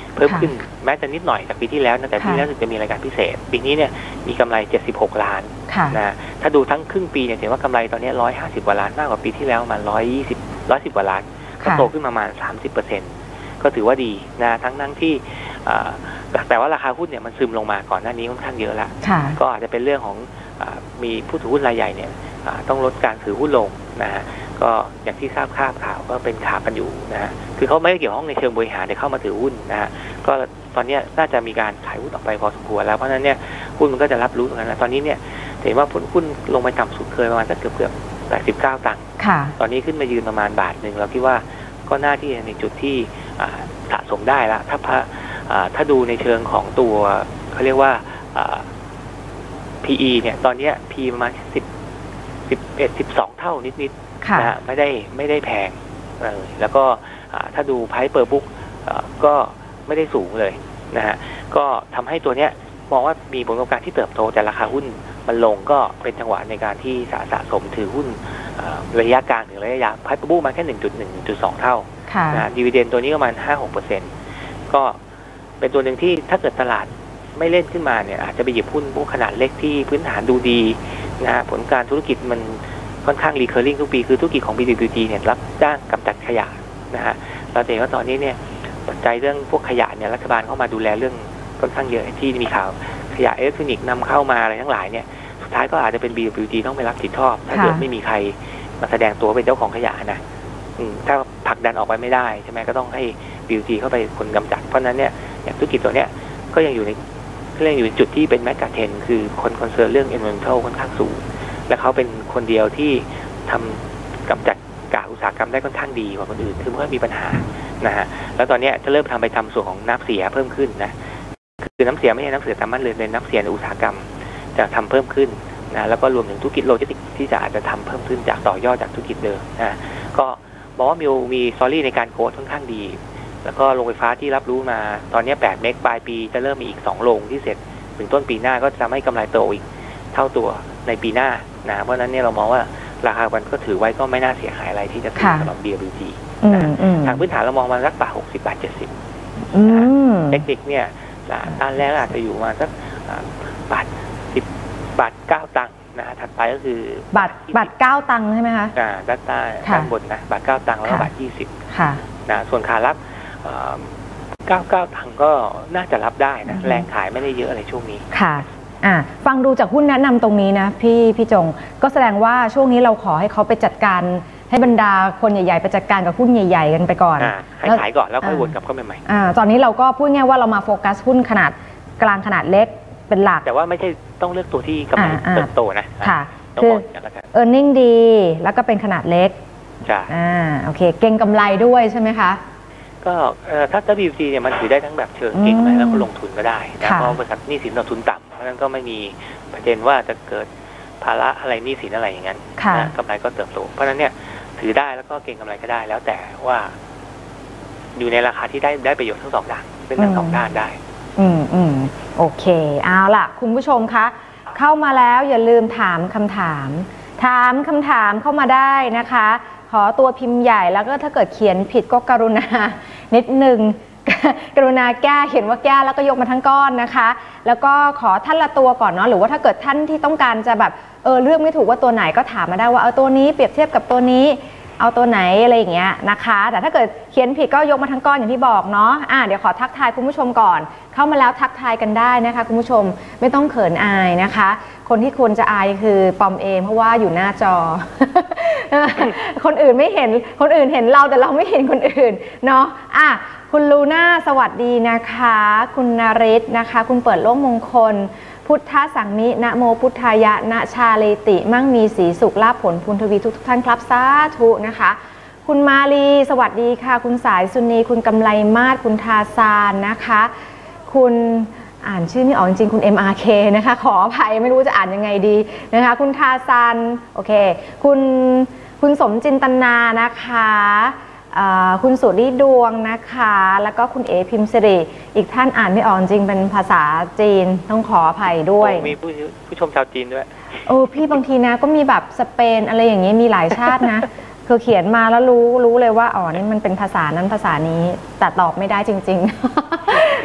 เพิ่มขึ้นแม้จะนิดหน่อยจากปีที่แล้วนะแต่ปีที่แล้วจะมีรายการพิเศษปีนี้เนี่ยมีกำไรเจ็ดสิบหกล้านนะถ้าดูทั้งครึ่งปีเนี่ยถือว่ากำไรตอนนี้หนึ่งร้อยห้าสิบกว่าล้านมากกว่าปีที่แล้วประมาณหนึ่งร้อยยี่สิบ หนึ่งร้อยสิบกว่าล้านก็โตขึ้นประมาณ สามสิบเปอร์เซ็นต์ ก็ถือว่าดีนะทั้งนั้นที่แต่ว่าราคาหุ้นเนี่ยมันซึมลงมาก่อนหน้านี้ค่อนข้างเยอะแล้วก็อาจจะเป็นเรื่องของมีผู้ถือหุ้นรายใหญ่เนี่ยต้องลดการถือหุ้นลงนะฮะก็อย่างที่ทราบข่าวข่าวก็เป็นข่าวกันอยู่นะฮะคือเขาไม่ได้เกี่ยวข้องในเชิงบริหารแต่เข้ามาถือหุ้นนะฮะก็ตอนนี้น่าจะมีการขายหุ้นออกไปพอสมควรแล้วเพราะฉะนั้นเนี่ยหุ้นมันก็จะรับรู้ตรงนั้นแล้วตอนนี้เนี่ยเห็นว่าหุ้นลงไปต่ำสุดเคยประมาณสักเกือบเกือบแปดสิบเก้าตังค์ตอนนี้ขึ้นมายืนประมาณบาทหนึ่งเราคิดว่าก็น่าที่ในจุดที่สะสมได้แล้วถ้าถ้าดูในเชิงของตัวเขาเรียกว่า พี อี เนี่ยตอนนี้ P ประมาณสิบ สิบเอ็ด สิบสองเท่านิดๆนะไม่ได้ไม่ได้แพงเลยแล้วก็ถ้าดู Price per book ก็ไม่ได้สูงเลยนะฮะก็ทำให้ตัวเนี้ยมองว่ามีผลประกอบการที่เติบโตแต่ราคาหุ้นมันลงก็เป็นจังหวะในการที่สะสะสมถือหุ้นระยะกลางหรือระยะยาว Price per book มาแค่ หนึ่งจุดหนึ่ง หนึ่งจุดสอง เท่านะดิวิเดนตัวนี้ประมาณ ห้าถึงหกเปอร์เซ็นต์ ก็เป็นตัวหนึ่งที่ถ้าเกิดตลาดไม่เล่นขึ้นมาเนี่ยอาจจะไปหยิบหุ้นพวกขนาดเล็กที่พื้นฐานดูดีนะฮะผลการธุรกิจมันค่อนข้าง recurring ทุกปีคือธุรกิจของ บี ดับเบิลยู จี เนี่ยรับจ้างกำจัดขยะนะฮะเราเห็นว่าตอนนี้เนี่ยปัจจัยเรื่องพวกขยะเนี่ยรัฐบาลเข้ามาดูแลเรื่องค่อนข้างเยอะที่มีข่าวขยะอิเล็กทรอนิกส์นำเข้ามาอะไรทั้งหลายเนี่ยสุดท้ายก็อาจจะเป็น บี ดับเบิลยู จี ต้องไปรับผิดชอบถ้าเกิดไม่มีใครมาแสดงตัวเป็นเจ้าของขยะนะถ้าผลักดันออกไปไม่ได้ใช่ไหมก็ต้องให้ บี ดับเบิลยู จี เข้าไปคนกำจัดเพราะนั้นเนี่ยอย่างธุรกิจตัวเนี้ยก็ยังอยู่ในเรื่องอยู่ในจุดที่เป็นแมกกาเทนคือคนคอนเซิร์นเรื่อง environmental ค่อนข้างสูงและเขาเป็นคนเดียวที่ทำกำจัดกากอุตสาหกรรมได้ค่อนข้างดีกว่าคนอื่นคือไม่มีปัญหานะฮะแล้วตอนนี้จะเริ่มทำไปทำส่วนของน้ำเสียเพิ่มขึ้นนะคือน้ำเสียไม่ใช่น้ำเสียตามบ้านเรือนเป็นน้ำเสียในอุตสาหกรรมจะทำเพิ่มขึ้นนะแล้วก็รวมถึงธุรกิจโลจิสติกส์ที่จะอาจจะทำเพิ่มขึ้นจากต่อยอดจากธุรกิจเดิมนะก็บอกว่ามีมีสตอรี่ในการโค้ดค่อนข้างดีแล้วก็โรงไฟฟ้าที่รับรู้มาตอนนี้แปดเมกปลายปีจะเริ่มมีอีกสองโรงที่เสร็จถึงต้นปีหน้าก็จะทำให้กำไรโตอีกเท่าตัวในปีหน้านะเพราะนั้นเนี่ยเรามองว่าราคามันก็ถือไว้ก็ไม่น่าเสียหายอะไรที่จะซื้อสำหรับ บี ดับเบิลยู จี นะทางพื้นฐานเรามองมาสักบาทหกสิบบาทเจ็ดสิบเทคนิคเนี่ยด้านแรกอาจจะอยู่มาสักบาทสิบบาทเก้าตังค์นะถัดไปก็คือบาทบาทเก้าตังค์ใช่ไหมคะอ่าด้านใต้ด้านบนนะบาทเก้าตังค์แล้วก็บาทยี่สิบนะส่วนขารับเก้าสิบเก้าตังค์ก็น่าจะรับได้นะแรงขายไม่ได้เยอะอะไรช่วงนี้ค่ะอ่าฟังดูจากหุ้นแนะนำตรงนี้นะพี่พี่จงก็แสดงว่าช่วงนี้เราขอให้เขาไปจัดการให้บรรดาคนใหญ่ๆไปจัดการกับหุ้นใหญ่ๆกันไปก่อนให้ขายก่อนแล้วค่อยวนกลับเข้ามาใหม่อ่าตอนนี้เราก็พูดง่ายว่าเรามาโฟกัสหุ้นขนาดกลางขนาดเล็กเป็นหลักแต่ว่าไม่ใช่ต้องเลือกตัวที่กำไรเติบโตนะค่ะคือ earning ดีแล้วก็เป็นขนาดเล็กใช่อ่าโอเคเก่งกำไรด้วยใช่ไหมคะก็ถ้า บี ดับเบิลยู จี เนี่ยมันถือได้ทั้งแบบเชิงเก่งไปแล้วก็ลงทุนก็ได้นะเพราะบริษัทหนี้สินต่อทุนต่ำเพราะฉะนั้นก็ไม่มีประเด็นว่าจะเกิดภาระอะไรหนี้สินอะไรอย่างนั้นนะกำไรก็เติบโตเพราะฉะนั้นเนี่ยถือได้แล้วก็เก่งกำไรก็ได้แล้วแต่ว่าอยู่ในราคาที่ได้ได้ประโยชน์ทั้งสองด้านเป็นทั้งสองด้านได้อืมอืมโอเคเอาล่ะคุณผู้ชมคะเข้ามาแล้วอย่าลืมถามคำถามถามคำถามเข้ามาได้นะคะขอตัวพิมพ์ใหญ่แล้วก็ถ้าเกิดเขียนผิดก็กรุณานิดนึงกรุณาแก้เขียนว่าแก้แล้วก็ยกมาทั้งก้อนนะคะแล้วก็ขอท่านละตัวก่อนเนาะหรือว่าถ้าเกิดท่านที่ต้องการจะแบบเออเลือกไม่ถูกว่าตัวไหนก็ถามมาได้ว่าเอาตัวนี้เปรียบเทียบกับตัวนี้เอาตัวไหนอะไรอย่างเงี้ยนะคะแต่ถ้าเกิดเขียนผิดก็ยกมาทั้งก้อนอย่างที่บอกเนาะอ่ะเดี๋ยวขอทักทายคุณผู้ชมก่อนเข้ามาแล้วทักทายกันได้นะคะคุณผู้ชมไม่ต้องเขินอายนะคะคนที่ควรจะอายคือปอมเองเพราะว่าอยู่หน้าจอ คนอื่นไม่เห็นคนอื่นเห็นเราแต่เราไม่เห็นคนอื่นเนาะอ่ะคุณลูน่าสวัสดีนะคะคุณนริศนะคะคุณเปิดโลกมงคลพุทธสังมินะโมพุทธายะนะชาเลติมั่งมีสีสุขลาภผลพุนทวีทุกท่านครับสาธุนะคะคุณมาลีสวัสดีค่ะคุณสายสุนีคุณกำไลมาศคุณทาซานนะคะคุณอ่านชื่อไม่ออกจริงๆคุณ เอ็ม อาร์ เค นะคะขออภัยไม่รู้จะอ่านยังไงดีนะคะคุณทาซานโอเคคุณคุณสมจินตนานะคะคุณสุริดวงนะคะแล้วก็คุณเอพิมพ์สิริอีกท่านอ่านไม่ออกจริงเป็นภาษาจีนต้องขออภัยด้วยมีผู้ผู้ชมชาวจีนด้วยโอ้พี่บางทีนะก็มีแบบสเปนอะไรอย่างเงี้ยมีหลายชาตินะคือเขียนมาแล้วรู้รู้เลยว่าอ๋อนี่มันเป็นภาษานั้นภาษานี้แต่ตอบไม่ได้จริงๆ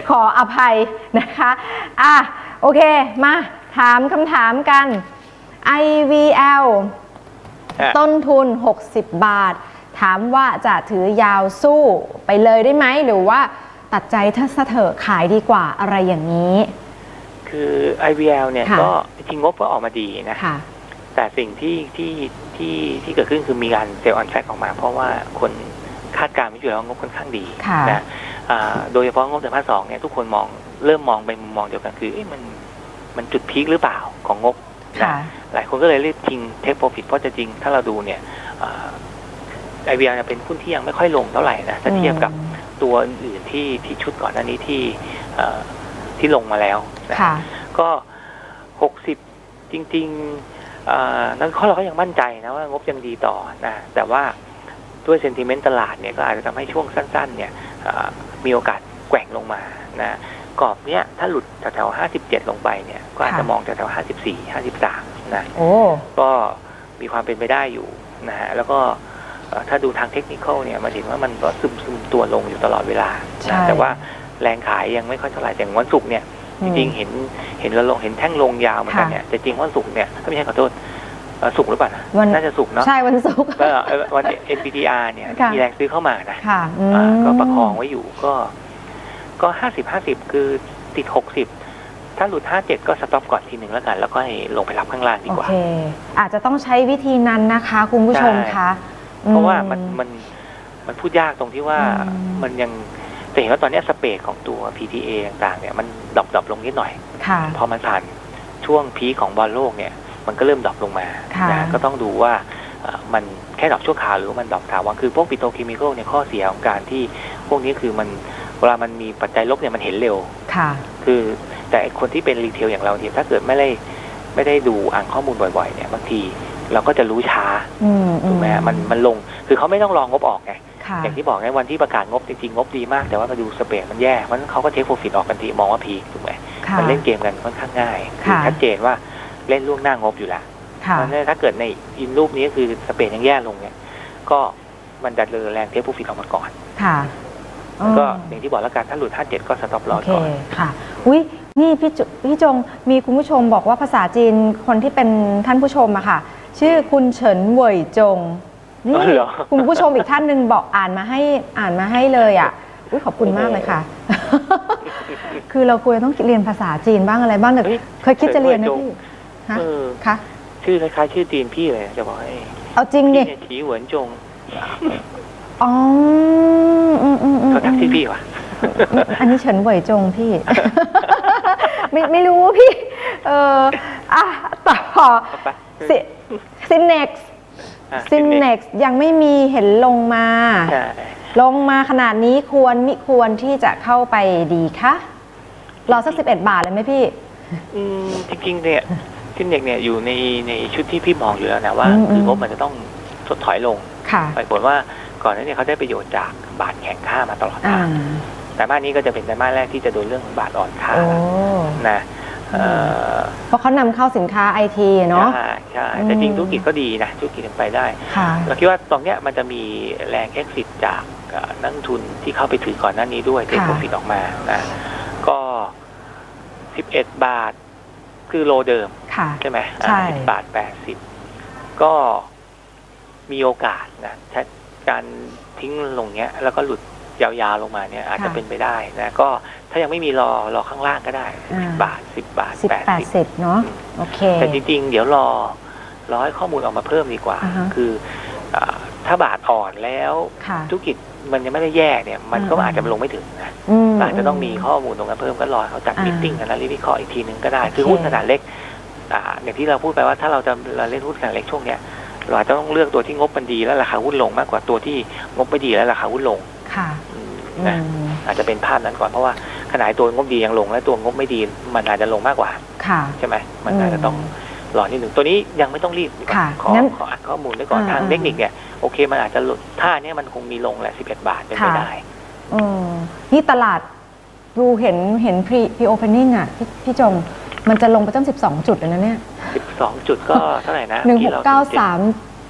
ขออภัยนะคะอ่ะโอเคมาถามคำถามกัน ไอ วี แอล ต้นทุนหกสิบบาทถามว่าจะถือยาวสู้ไปเลยได้ไหมหรือว่าตัดใจถ้าเถอะขายดีกว่าอะไรอย่างนี้คือ ไอ วี แอล เนี่ยก็จริงงบก็ออกมาดีนะแต่สิ่งที่ที่ที่ที่เกิดขึ้นคือมีการเซลล์ออนแฟกออกมาเพราะว่าคนคาดการณ์ไม่อยู่แล้วงบค่อนข้างดีนะโดยเฉพาะงบไตรมาสสองเนี่ยทุกคนมองเริ่มมองไปมุมมองเดียวกันคือมันมันจุดพีคหรือเปล่าของงบนะหลายคนก็เลยรีบทิ้งเทคโปรฟิตเพราะจะจริงถ้าเราดูเนี่ยไอ วี แอล เป็นหุ้นที่ยังไม่ค่อยลงเท่าไหร่นะถ้าเทียบกับตัวอื่นๆที่ที่ชุดก่อนหน้านี้ที่ที่ลงมาแล้วนะก็หกสิบจริงๆนั้นเขาเราก็ยังมั่นใจนะว่างบยังดีต่อนะแต่ว่าด้วยเซนติเมนต์ตลาดเนี่ยก็อาจจะทำให้ช่วงสั้นๆเนี่ยมีโอกาสแกว่งลงมานะกรอบเนี้ยถ้าหลุดแถวๆห้าสิบเจ็ดลงไปเนี่ยก็อาจจะมองแถวๆห้าสิบสี่ ห้าสิบสามนะก็มีความเป็นไปได้อยู่นะฮะแล้วก็ถ้าดูทางเทคนิคเนี่ยมาเห็นว่ามันก็ซึมซึมตัวลงอยู่ตลอดเวลานะแต่ว่าแรงขายยังไม่ค่อยเท่าไหร่แต่วันศุกร์เนี่ยจริงๆเห็นเห็นเราลงเห็นแท่งลงยาวเหมือนกันเนี่ยแต่จริงวันศุกร์เนี่ยถ้าไม่ใช่ขอโทษศุกร์หรือเปล่านะน่าจะศุกร์เนาะใช่วันศุกร์ก็วัน เอ็น พี ที อาร์ เนี่ยมีแรงซื้อเข้ามานะก็ประคองไว้อยู่ก็ก็ห้าสิบ ห้าสิบคือติดหกสิบถ้าหลุดห้าสิบเจ็ดก็สต็อปก่อนทีหนึ่งแล้วกันแล้วก็ให้ลงไปรับข้างล่างดีกว่าโอเคอาจจะต้องใช้วิธีนั้นนะคะคุณผู้ชมคะเพราะว่ามันมันมันพูดยากตรงที่ว่ามันยังแต่เห็นว่าตอนนี้สเปรดของตัว พี ที เอ ต่างๆเนี่ยมันดรอปๆลงนิดหน่อยพอมันผ่านช่วงพีของบอลโลกเนี่ยมันก็เริ่มดรอปลงมานะก็ต้องดูว่ามันแค่ดรอปชั่วคราวหรือมันดรอปถาวรคือพวกปิโตรเคมีคอลเนี่ยข้อเสียของการที่พวกนี้คือมันเวลามันมีปัจจัยลบเนี่ยมันเห็นเร็วคือแต่คนที่เป็นรีเทลอย่างเราเนี่ยถ้าเกิดไม่ได้ไม่ได้ดูอ่านข้อมูลบ่อยๆเนี่ยบางทีเราก็จะรู้ช้าถูกไหมมันมันลงคือเขาไม่ต้องรองงบออกไงอย่างที่บอกไงวันที่ประกาศงบจริงๆงบดีมากแต่ว่ามาดูสเปรดมันแย่เพราะฉะนั้นเขาก็เทคโปรฟิตออกกันทีมองว่าพีถูกไหมมันเล่นเกมกันค่อนข้างง่ายคือชัดเจนว่าเล่นล่วงหน้างบอยู่แล้วเพราะฉะนั้นถ้าเกิดในอินรูปนี้คือสเปรดยังแย่ลงเนี่ยก็มันดัดเลยแรงเทคโปรฟิตออกมาก่อนก็อย่างที่บอกแล้วกันถ้าหลุดห้าสิบเจ็ดก็สต็อปลอสก่อนค่ะอุ้ยนี่พี่พี่จงมีคุณผู้ชมบอกว่าภาษาจีนคนที่เป็นท่านผู้ชมอะค่ะชื่อคุณเฉินเหวยจงนี่คุณผู้ชมอีกท่านหนึ่งบอกอ่านมาให้อ่านมาให้เลยอ่ะอุ้ยขอบคุณมากเลยค่ะคือเราควรต้องเรียนภาษาจีนบ้างอะไรบ้างแต่เคยคิดจะเรียนไหมพี่ฮะคะชื่อคล้ายๆชื่อจีนพี่เลยจะบอกให้เอาจริงดิฉีเหวินจงอ๋อเขาทักชื่อพี่วะอันนี้เฉินเหวยจงพี่ไม่ไม่รู้พี่เอออ่ะต่อซินเน็กซ์ซินเน็กซ์ยังไม่มีเห็นลงมาลงมาขนาดนี้ควรมิควรที่จะเข้าไปดีคะรอสักสิบเอ็ดบาทเลยไหมพี่จริงๆเนี่ยซินเน็กซ์เนี่ยอยู่ในในชุดที่พี่มองอยู่แล้วนะว่าคืองบมันจะต้องถดถอยลงไปผลว่าก่อนหน้านี้เขาได้ประโยชน์จากบาทแข็งค่ามาตลอดทางแต่บ้านนี้ก็จะเป็นไตรมาสแรกที่จะโดนเรื่องของบาทอ่อนค่านะเพราะเขานำเข้าสินค้าไอทีเนาะใช่ใช่แต่จริงธุรกิจก็ดีนะธุรกิจไปได้เราคิดว่าตรงเนี้ยมันจะมีแรง exit จากนักทุนที่เข้าไปถือก่อนหน้านี้ด้วยเทคโปรฟิตออกมานะก็สิบเอ็ดบาทคือโลเดิมใช่ไหมสิบบาทแปดสิบก็มีโอกาสนะการทิ้งลงเนี้ยแล้วก็หลุดยาวๆลงมาเนี่ยอาจจะเป็นไปได้นะก็ถ้ายังไม่มีรอรอข้างล่างก็ได้สิบบาทสิบบาทแปดสิบเนาะโอเคแต่จริงๆเดี๋ยวรอรอให้ข้อมูลออกมาเพิ่มดีกว่าคือถ้าบาทอ่อนแล้วธุรกิจมันยังไม่ได้แย่เนี่ยมันก็อาจจะลงไม่ถึงนะอาจจะต้องมีข้อมูลตรงนั้นเพิ่มก็รอเขาจัดมิทติ้งกันแล้ววิเคราะห์อีกทีนึงก็ได้คือหุ้นขนาดเล็กอย่างที่เราพูดไปว่าถ้าเราจะเราเล่นหุ้นขนาดเล็กช่วงเนี้ยเราจะต้องเลือกตัวที่งบมันดีแล้วราคาหุ้นลงมากกว่าตัวที่งบไม่ดีแล้วราคาหุ้นลงค่ะนะอาจจะเป็นภาพนั้นก่อนเพราะว่าขนาดตัวงบดียังลงและตัวงบไม่ดีมันอาจจะลงมากกว่าใช่ไหมมันอาจจะต้องรอนิดหนึ่งตัวนี้ยังไม่ต้องรีบขอขออัดข้อมูลไว้ก่อนทางเทคนิคเนี่ยโอเคมันอาจจะหลุดท่านี้มันคงมีลงแหละสิบเอ็ดบาทเป็นไปได้นี่ตลาดดูเห็นเห็นพรีพรีโอเพนนิ่งอ่ะพี่พี่จงมันจะลงไปตั้งสิบสองจุดแล้วนะเนี่ยสิบสองจุดก็เท่าไหร่นะหนึ่งหกเก้าสาม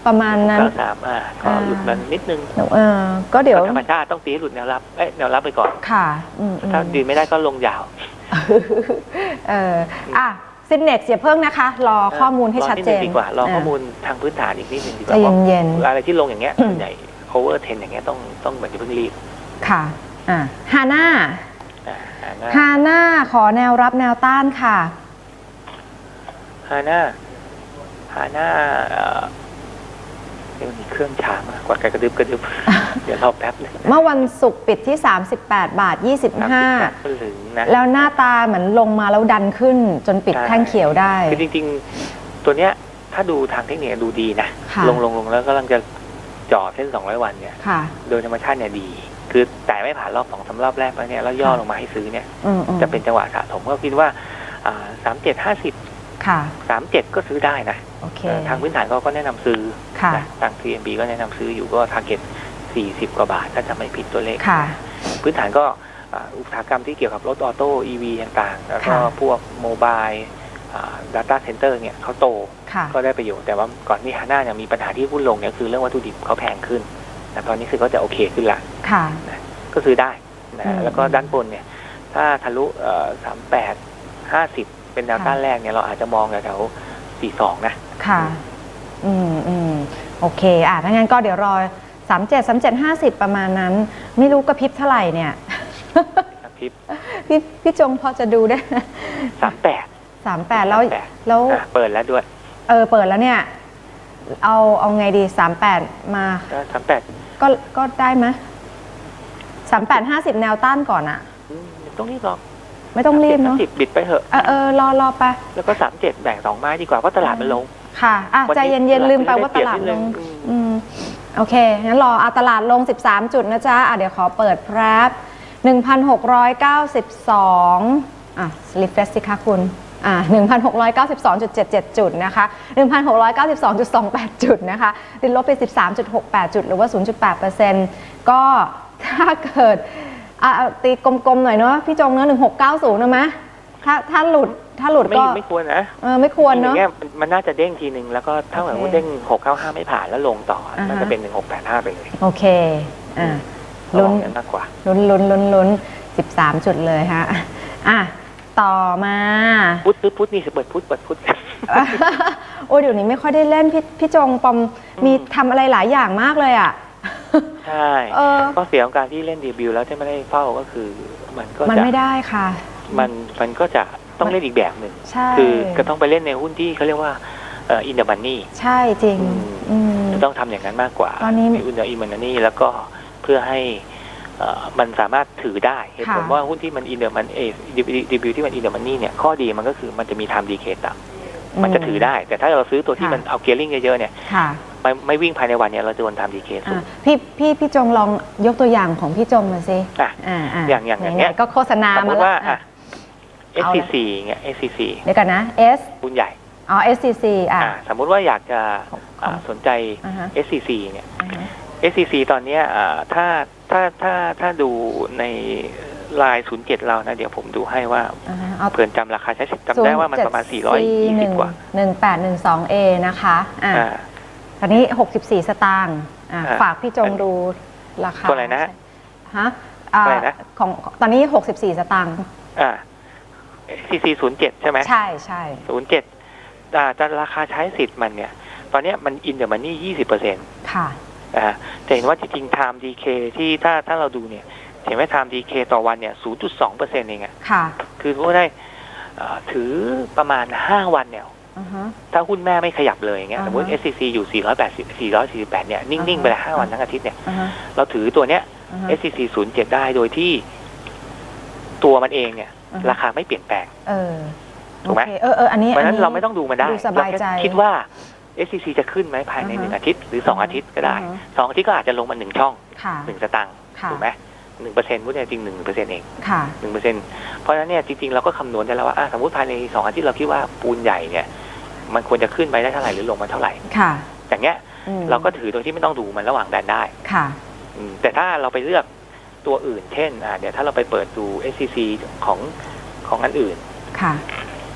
ประมาณนั้นเก้าสามอ่าขอหลุดมันนิดนึงเออก็เดี๋ยวธรรมชาติต้องตีหลุดแนวรับเอ้ยแนวรับไปก่อนค่ะถ้าดีไม่ได้ก็ลงยาวเอออ่ะซินเน็กซ์อย่าเพิ่งนะคะรอข้อมูลให้ชัดเจนดีกว่ารอข้อมูลทางพื้นฐานอีกนิดนึงดีกว่าเย็นๆอะไรที่ลงอย่างเงี้ยส่วนใหญ่โอเวอร์เทนอย่างเงี้ยต้องต้องเหมือนจะเพิ่งรีบค่ะอ่าฮาน่าฮาน่าขอแนวรับแนวต้านค่ะฮาน่าฮาน่าเดี๋ยวมีเครื่องช้ามากกว่าไกลกระดึบกระดึบเดี๋ยวรอแป๊บนึงเมื่อวันศุกร์ปิดที่สามสิบแปดบาทยี่สิบห้าแล้วหน้าตาเหมือนลงมาแล้วดันขึ้นจนปิดแท่งเขียวได้คือจริงๆตัวเนี้ยถ้าดูทางเทคนิคดูดีนะลงลงลงแล้วก็กำลังจะจ่อเส้นสองร้อยวันเนี่ยโดยธรรมชาติเนี่ยดีคือแต่ไม่ผ่านรอบสองสามรอบแรกแล้วเนี่ยแล้วย่อลงมาให้ซื้อเนี่ยจะเป็นจังหวะสะสมก็คิดว่าสามเจ็ดห้าสิบสามเจ็ดก็ซื้อได้นะทางพื้นฐานเขาก็แนะนำซื้อทาง ที เอ็ม บี ก็แนะนำซื้ออยู่ก็ทาร์เก็ตสี่สิบกว่าบาทถ้าจะไม่ผิดตัวเลขพื้นฐานก็อุตสาหกรรมที่เกี่ยวกับรถออโต้ อี วี ต่างๆแล้วก็พวกโมบายดาต้าเซ็นเตอร์เนี่ยเขาโตก็ได้ประโยชน์แต่ว่าก่อนที่ฮาน่าเนี่ยมีปัญหาที่หุ้นลงเนี่ยคือเรื่องวัตถุดิบเขาแพงขึ้นแต่ตอนนี้คือเขาจะโอเคขึ้นละนะก็ซื้อได้นะแล้วก็ด้านบนเนี่ยถ้าทะลุสามแปดห้าสิบเป็นแนวต้านแรกเนี่ยเราอาจจะมองแถวสี่สองนะค่ะอืมอืมโอเคอ่ะถ้างั้นก็เดี๋ยวรอสามเจ็ดสามเจ็ดห้าสิบประมาณนั้นไม่รู้กระพริบเท่าไหร่เนี่ยกระพริบพี่พี่จงพอจะดูได้สามแปดสามแปดแล้วแล้วเปิดแล้วด้วยเออเปิดแล้วเนี่ยเอาเอาไงดีสามแปดมาสามแปดก็ก็ได้ไหมสามแปดห้าสิบแนวต้านก่อนอ่ะต้องรีบหรอกไม่ต้องรีบเนาะสิบบิดไปเถอะเออเออรอรอไปแล้วก็สามเจ็ดแบ่งสองไม้ดีกว่าเพราะตลาดมันลงค่ะอ่ะใจเย็นๆลืมไปว่าตลาดลงอืมโอเคงั้นรอเอาตลาดลงสิบสามจุดนะจ๊ะอ่ะเดี๋ยวขอเปิดแพรบ หนึ่งพันหกร้อยเก้าสิบสอง อ่ะรีเฟรชสิคะคุณอ่า หนึ่งพันหกร้อยเก้าสิบสองจุดเจ็ดเจ็ด จุดนะคะ หนึ่งพันหกร้อยเก้าสิบสองจุดสองแปด จุดนะคะติดลบไป สิบสามจุดหกแปด จุดหรือว่า ศูนย์จุดแปดเปอร์เซ็นต์ ก็ถ้าเกิดอ่ะตีกลมๆหน่อยเนาะพี่จงเนาะหนึ่งพันหกร้อยเก้าสิบนะมั้ยถ้าถ้าหลุดถ้าหลุดก็ไม่ควรนะเออไม่ควรเนาะมันน่าจะเด้งทีนึงแล้วก็ถ้าเหมือนว่าเด้งหกเก้าห้าไม่ผ่านแล้วลงต่อน่าจะเป็นหนึ่งพันหกร้อยแปดสิบห้าไปเลยโอเคอ่าลุ้นมากกว่าลุ้นลุ้นลุ้นลุ้นสิบสามจุดเลยฮะอ่ะต่อมาพุทธพุทธนี่เปิดพุทธเปิดพุทธโอ้เดี๋ยวนี้ไม่ค่อยได้เล่นพี่พี่จงปอมมีทำอะไรหลายอย่างมากเลยอ่ะใช่ก็เสียของการที่เล่นดีบิวแล้วที่ไม่ได้เฝ้าก็คือมันก็มันไม่ได้ค่ะมันมันก็จะต้องเล่นอีกแบบหนึ่งคือก็ต้องไปเล่นในหุ้นที่เขาเรียกว่าอินเดอร์มันนี่ใช่จริงต้องทำอย่างนั้นมากกว่าตอนนี้อินเดอร์มันนี่แล้วก็เพื่อให้มันสามารถถือได้เหตุผลว่าหุ้นที่มันอินเดอร์มันเอดีบิวที่มันอินเดอร์มันนี่เนี่ยข้อดีมันก็คือมันจะมีไทม์ดีเคต่ำมันจะถือได้แต่ถ้าเราซื้อตัวที่มันเอาเกียร์ลิงเยอะๆเนี่ยไม่ไม่วิ่งภายในวันเนี่ยเราจะโดนไทม์ดีเคสูงพี่พี่พี่จงลองยกตัวอย่างของพี่จงมาสิอ่าอย่างอย่างอย่างเงี้ยก็โฆษณามาแล้วเอส ซี ซี เงี้ย เอส ซี ซีเดี๋ยวกันนะ S หุ้นใหญ่อ๋อ เอส ซี ซี อ่าสมมุติว่าอยากจะสนใจ เอส ซี ซี เนี่ย เอส ซี ซี ตอนนี้ถ้าถ้าถ้าถ้าดูในลายศูนย์เจ็ดเรานะเดี๋ยวผมดูให้ว่าเพื่อนจำราคาใช้สิทธิ์จำได้ว่ามันประมาณสี่ร้อยยี่สิบกว่าหนึ่งแปดหนึ่งสองเอนะคะอ่าตอนนี้หกสิบสี่สตางค์ฝากพี่จงดูราคาอะไรนะฮะอะไรนะของตอนนี้หกสิบสี่สตางค์อ่า ซี ซี ศูนย์เจ็ด ใช่ไหมใช่ใช่ศูนย์เจ็ดอ่าจะราคาใช้สิทธิ์มันเนี่ยตอนนี้มันอินเดอร์มันนี่ยี่สิบเปอร์เซ็นต์ค่ะอ่าจะเห็นว่าจริงๆ Time ดี เค ที่ถ้าถ้าเราดูเนี่ยเห็นไหม Time ดี เค ต่อวันเนี่ย ศูนย์จุดสองเปอร์เซ็นต์ เองอ่ะค่ะคือพูดได้ถือประมาณห้าวันเนี่ยถ้าหุ้นแม่ไม่ขยับเลยอย่างเงี้ยสมมติ เอส ซี ซี อยู่สี่ร้อยแปดสิบ สี่ร้อยสี่สิบแปดเนี่ยนิ่งๆไปเลยห้าวันทั้งอาทิตย์เนี่ยเราถือตัวเนี้ย เอส ซี ซี ศูนย์เจ็ด ได้โดยที่ตัวมันเองเนี่ยราคาไม่เปลี่ยนแปลงถูกไหมเออเอออันนี้เพราะฉะนั้นเราไม่ต้องดูมันได้เราแค่คิดว่า เอส ซี ซี จะขึ้นไหมภายในหนึ่งอาทิตย์หรือสองอาทิตย์ก็ได้สองอาทิตย์ก็อาจจะลงมาหนึ่งช่องหนึ่งสตางค์ถูกไหมหนึ่งเปอร์เซ็นต์พูดจริงหนึ่งเปอร์เซ็นต์เองหนึ่งเปอร์เซ็นต์เพราะฉะนั้นเนี่ยจริงๆเราก็คำนวณได้แล้วว่าสมมติภายในสองอาทิตย์เราคิดว่าปูนใหญ่เนี่ยมันควรจะขึ้นไปได้เท่าไหร่หรือลงมาเท่าไหร่อย่างเงี้ยเราก็ถือโดยที่ไม่ต้องดูมันระหว่างแบนได้แต่ถ้าเราไปเลือกตัวอื่นเช่นเดี๋ยวถ้าเราไปเปิดดู เอส ซี ซี ของของอันอื่น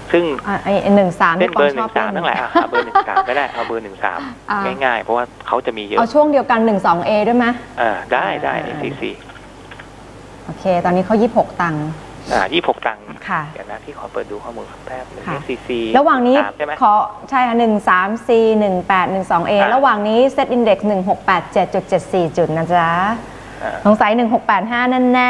ซึ่งไอ้หนึ่งสามเล่นเบอร์หนึ่งสามทั้งหลายเอาเบอร์หนึ่งสามก็ได้เอาเบอร์หนึ่งสามง่ายๆเพราะว่าเขาจะมีเยอะเอาช่วงเดียวกันหนึ่งสองเอด้วยไหมอ่าได้ได้ซีซีโอเคตอนนี้เขายี่สิบหกตังค์อ่ายี่สิบหกตังค์ค่ะเดี๋ยวนะพี่ขอเปิดดูข้อมูลแป๊บนึงซีซีระหว่างนี้ขอใช่ค่ะหนึ่งสามซีหนึ่งแปดหนึ่งสองเอระหว่างนี้เซตอินเด็กซ์หนึ่งหกแปดเจ็ดจุดเจ็ดสี่จุดนะจ๊ะสงสัยหนึ่งหกแปดห้านั่นแน่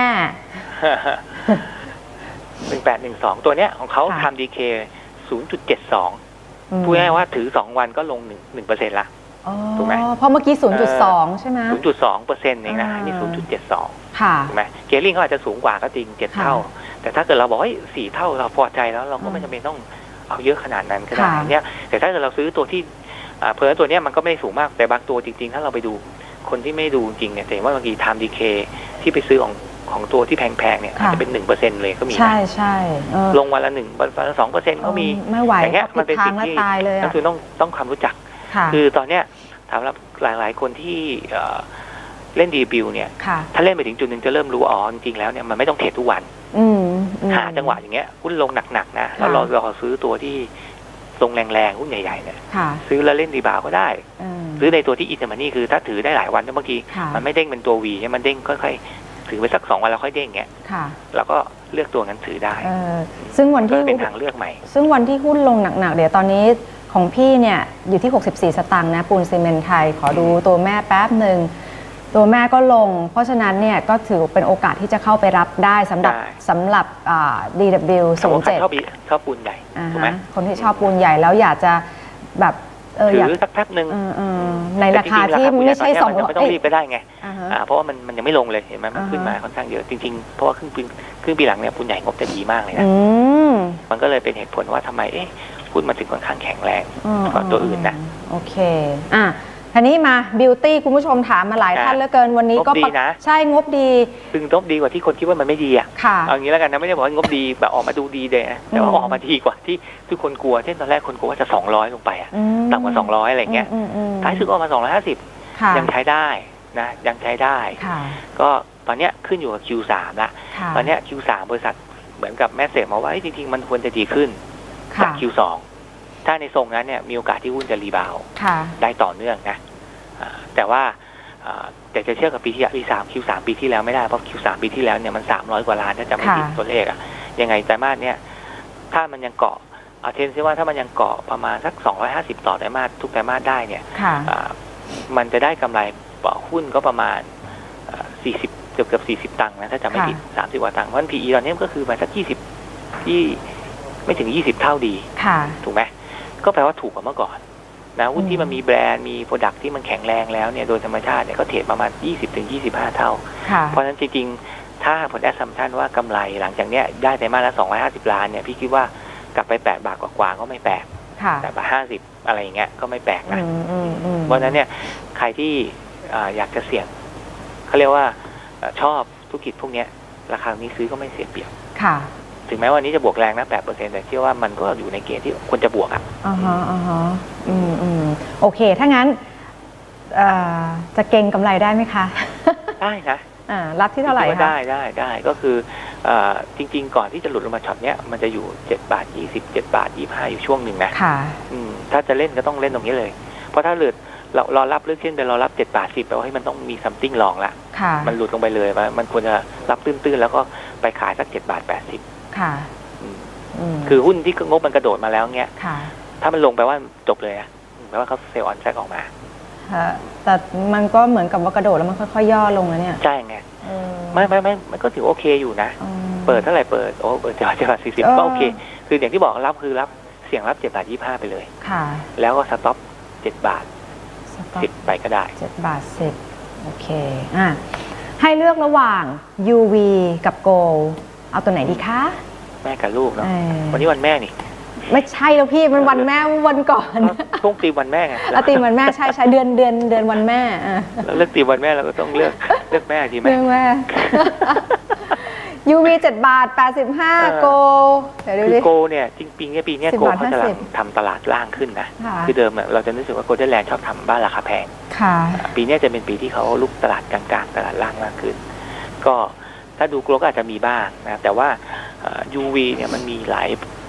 หนึ่งแปดหนึ่งสองตัวเนี้ยของเขาทำดีเคศูนย์จุดเจ็ดสองพูดง่ายว่าถือสองวันก็ลงหนึ่งหนึ่งเปอร์เซ็นต์ละถูกไหมเพราะเมื่อกี้ศูนย์จุดสองใช่ไหมศูนย์จุดสองเปอร์เซ็นต์เองนะนี่ศูนย์จุดเจ็ดสองถูกไหมเกลลิงเขาอาจจะสูงกว่าก็จริงเจ็ดเท่าแต่ถ้าเกิดเราบอกว่าสี่เท่าเราพอใจแล้วเราก็ไม่จำเป็นต้องเอาเยอะขนาดนั้นก็ได้เนี่ยแต่ถ้าเกิดเราซื้อตัวที่เพอตัวเนี้ยมันก็ไม่ได้สูงมากแต่บางตัวจริงๆถ้าเราไปดูคนที่ไม่ดูจริงเนี่ยเห็นว่าบางทีไทม์ดีเคที่ไปซื้อของของตัวที่แพงๆเนี่ยอาจจะเป็นหนึ่งเปอร์เซ็นต์เลยก็มีใช่ใช่ลงวันละหนึ่งวันละสองเปอร์เซ็นต์ก็มีไม่ไหวอย่างเงี้ยมันเป็นสิ่งที่นั่นคือต้องต้องความรู้จักคือตอนเนี้ยถามว่าหลายๆคนที่เล่นดีบิวเนี่ยถ้าเล่นไปถึงจุดหนึ่งจะเริ่มรู้อ๋อจริงๆแล้วเนี่ยมันไม่ต้องเทรดทุกวันหาจังหวะอย่างเงี้ยหุ้นลงหนักๆนะแล้วเราเราซื้อตัวที่ลงแรงๆหุ้นใหญ่ๆเนี่ยซื้อแล้วเล่นรีบาวก็ได้ซื้อในตัวที่อินเตอร์มันนี่คือถ้าถือได้หลายวันบางทีมันไม่เด้งเป็นตัววีเนี่ยมันเด้งค่อยๆถือไปสักสองวันแล้วค่อยเด้งเงี้ยแล้วก็เลือกตัวนั้นถือได้ซึ่งวันที่เป็นทางเลือกใหม่ซึ่งวันที่หุ้นลงหนักๆเดี๋ยวตอนนี้ของพี่เนี่ยอยู่ที่หกสิบสี่สตางค์นะปูนซีเมนต์ไทยขอดูตัวแม่แป๊บหนึ่งตัวแม่ก็ลงเพราะฉะนั้นเนี่ยก็ถือเป็นโอกาสที่จะเข้าไปรับได้สำหรับสำหรับ ดี ดับเบิลยู ศูนย์เจ็ดชอบชอบปูนใหญ่ถูกไหมคนที่ชอบปูนใหญ่แล้วอยากจะแบบเออถือสักแป๊บหนึ่งในราคาที่ไม่ใช่สองร้อยไม่ต้องรีบไปได้ไงเพราะว่ามันมันยังไม่ลงเลยเห็นไหมมันขึ้นมาค่อนข้างเยอะจริงๆเพราะว่าครึ่งปีครึ่งปีหลังเนี่ยปูนใหญ่งบจะดีมากเลยนะมันก็เลยเป็นเหตุผลว่าทำไมเอ๊ะหุ้นมันถึงค่อนข้างแข็งแรงกว่าตัวอื่นนะโอเคอ่ะทีนี้มาบิวตี้คุณผู้ชมถามมาหลายท่านเหลือเกินวันนี้ก็ใช่งบดีซึ่งงบดีกว่าที่คนคิดว่ามันไม่ดีอ่ะเอาอย่างนี้แล้วกันนะไม่ได้บอกว่างบดีแบบออกมาดูดีเลยนะแต่ว่าออกมาดีกว่าที่ทุกคนกลัวเช่นตอนแรกคนกลัวว่าจะสองร้อยลงไปอ่ะต่ำกว่าสองร้อยอะไรเงี้ยท้ายสุดออกมาสองร้อยห้าสิบยังใช้ได้นะยังใช้ได้ก็ตอนเนี้ยขึ้นอยู่กับ คิว สาม ละตอนเนี้ย คิว สาม บริษัทเหมือนกับแมสเสจมาว่าจริงๆมันควรจะดีขึ้นจาก คิว สอง ถ้าในทรงนั้นเนี่ยมีโอกาสที่หุ้นจะรีบาวได้ต่อเนื่องนะแต่ว่าแต่จะเชื่อกับปีที่ปีสาม คิว สาม ปีที่แล้วไม่ได้เพราะ คิว สาม ปีที่แล้วเนี่ยมันสามร้อยกว่าล้านถ้าจำไม่ผิดตัวเลขอะยังไงไตรมาสเนี่ยถ้ามันยังเกาะเอาเทนซิว่าถ้ามันยังเกาะประมาณสักสองร้อยห้าสิบต่อไตรมาสทุกไตรมาสได้เนี่ยมันจะได้กำไรต่อหุ้นก็ประมาณสี่สิบเกือบเกือบสี่สิบตังค์นะถ้าจำไม่ผิดสามสิบกว่าตังค์เพราะ พี อี ตอนนี้ก็คือมาสักยี่สิบที่ไม่ถึงยี่สิบเท่าดีถูกไหมก็แปลว่าถูกกว่าเมื่อก่อนนะหุ้นที่มันมีแบรนด์มีโปรดักต์ที่มันแข็งแรงแล้วเนี่ยโดยธรรมชาติเนี่ยก็เทรดประมาณ ยี่สิบถึงยี่สิบห้า เท่าเพราะฉะนั้นจริงๆถ้าผลแอสซัมชันว่ากำไรหลังจากเนี้ยได้ไตรมาสละสองร้อยห้าสิบล้านเนี่ยพี่คิดว่ากลับไปแปดบาทกว่าๆก็ไม่แปลกแต่บาทห้าสิบอะไรอย่างเงี้ยก็ไม่แปลกนะเพราะฉะนั้นเนี่ยใครที่อยากจะเสี่ยงเขาเรียกว่าชอบธุรกิจพวกนี้ราคานี้ซื้อก็ไม่เสียเปรียบถึงแม้วันนี้จะบวกแรงนะ แปดเปอร์เซ็นต์ แต่เชื่อว่ามันก็อยู่ในเกณฑ์ที่ควรจะบวกอ่ะอ่าฮะอ่าฮะอืมอืมโอเคถ้างั้นจะเก็งกำไรได้ไหมคะได้นะอ่ารับที่เท่าไหร่คะได้ได้ได้ก็คือจริงๆก่อนที่จะหลุดลงมาช็อตเนี้ยมันจะอยู่เจ็ดบาทยี่สิบ เจ็ดบาทยี่สิบห้าอยู่ช่วงหนึ่งนะค่ะอืมถ้าจะเล่นก็ต้องเล่นตรงนี้เลยเพราะถ้าหลุดเรารอรับเลือกเช่นไปรอรับเจ็ดบาทสิบแปลว่าให้มันต้องมีซัมติ้งรองละมันหลุดลงไปเลยมันควรจะรับตื้นๆแล้วก็ไปขายสักเจ็ดบาทแปดสิบค่ะคือหุ้นที่งบมันกระโดดมาแล้วเงี้ยถ้ามันลงไปว่าจบเลยอะแปลว่าเขาเซลล์ออนแทรกออกมาแต่มันก็เหมือนกับว่ากระโดดแล้วมันค่อยๆย่อลงแล้วเนี่ยใช่ไงไม่ไม่ไม่มันก็ถือโอเคอยู่นะเปิดเท่าไหร่เปิดโอ้เปิดเจ็ดเจ็ดบาทสี่สิบก็โอเคคืออย่างที่บอกรับคือรับเสี่ยงรับเจ็ดบาทยี่ห้าไปเลยค่ะแล้วก็สต็อปเจ็ดบาทสิบไปก็ได้เจ็ดบาทสิบโอเคอ่ะให้เลือกระหว่าง ยู วี กับ Gold เอาตัวไหนดีคะแม่กับลูกเนาะวันนี้วันแม่นี่ไม่ใช่แล้วพี่มันวันแม่วันก่อนต้องตีวันแม่ไงตีวันแม่ใช่ใช่เดือนเดือนเดือนวันแม่แล้วเลือกตีวันแม่เราก็ต้องเลือกเลือกแม่ทีไหมเลือกแม่ ยู วี เจ็ดบาทแปดสิบห้าโกเดี๋ยวดูดิโกเนี่ยจริงปีนี้ปีนี้โกเขาจะทำตลาดล่างขึ้นนะคือเดิมเราจะรู้สึกว่าโกลเด้นแลนด์ชอบทำบ้านราคาแพงปีนี้จะเป็นปีที่เขาลุกตลาดกลางๆตลาดล่างมากขึ้นก็ถ้าดูโกลก็อาจจะมีบ้างนะแต่ว่า ยู วี เนี่ยมันมีหลาย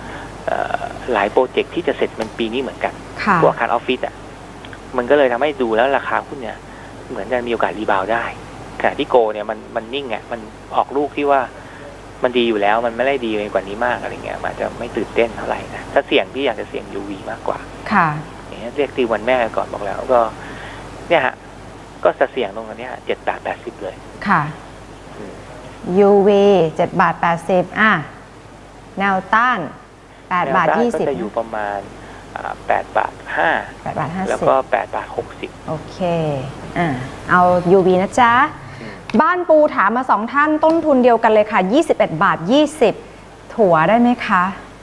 หลายโปรเจกต์ที่จะเสร็จมันปีนี้เหมือนกันพวกอาคารออฟฟิศอ่ะมันก็เลยทำให้ดูแล้วราคาหุ้นเนี่ยเหมือนจะมีโอกาสรีบาวได้ขณะที่โกเนี่ยมันมันนิ่งอ่ะมันออกลูกที่ว่ามันดีอยู่แล้วมันไม่ได้ดีไปกว่านี้มากอะไรเงี้ยมันจะไม่ตื่นเต้นเท่าไหร่นะถ้าเสี่ยงพี่อยากจะเสี่ยง ยู วี มากกว่าค่ะอย่างเงี้ยเรียกตีวันแม่ก่อนบอกแล้วก็เนี่ยฮะก็จะเสี่ยงตรงนี้เจ็ดบาทแปดสิบเลยค่ะ ยู วี เจ็ดบาทแปดสิบอ่ะแนวต้านแปดบาทยี่สิบก็จะอยู่ประมาณแปดบาทห้าแปดบาทห้าสิบแล้วก็แปดบาทหกสิบโอเคอ่ะเอา ยู วี นะจ๊ะบ้านปูถามมาสองท่านต้นทุนเดียวกันเลยค่ะยี่สิบเอ็ดบาทยี่สิบถั่วได้ไหมคะ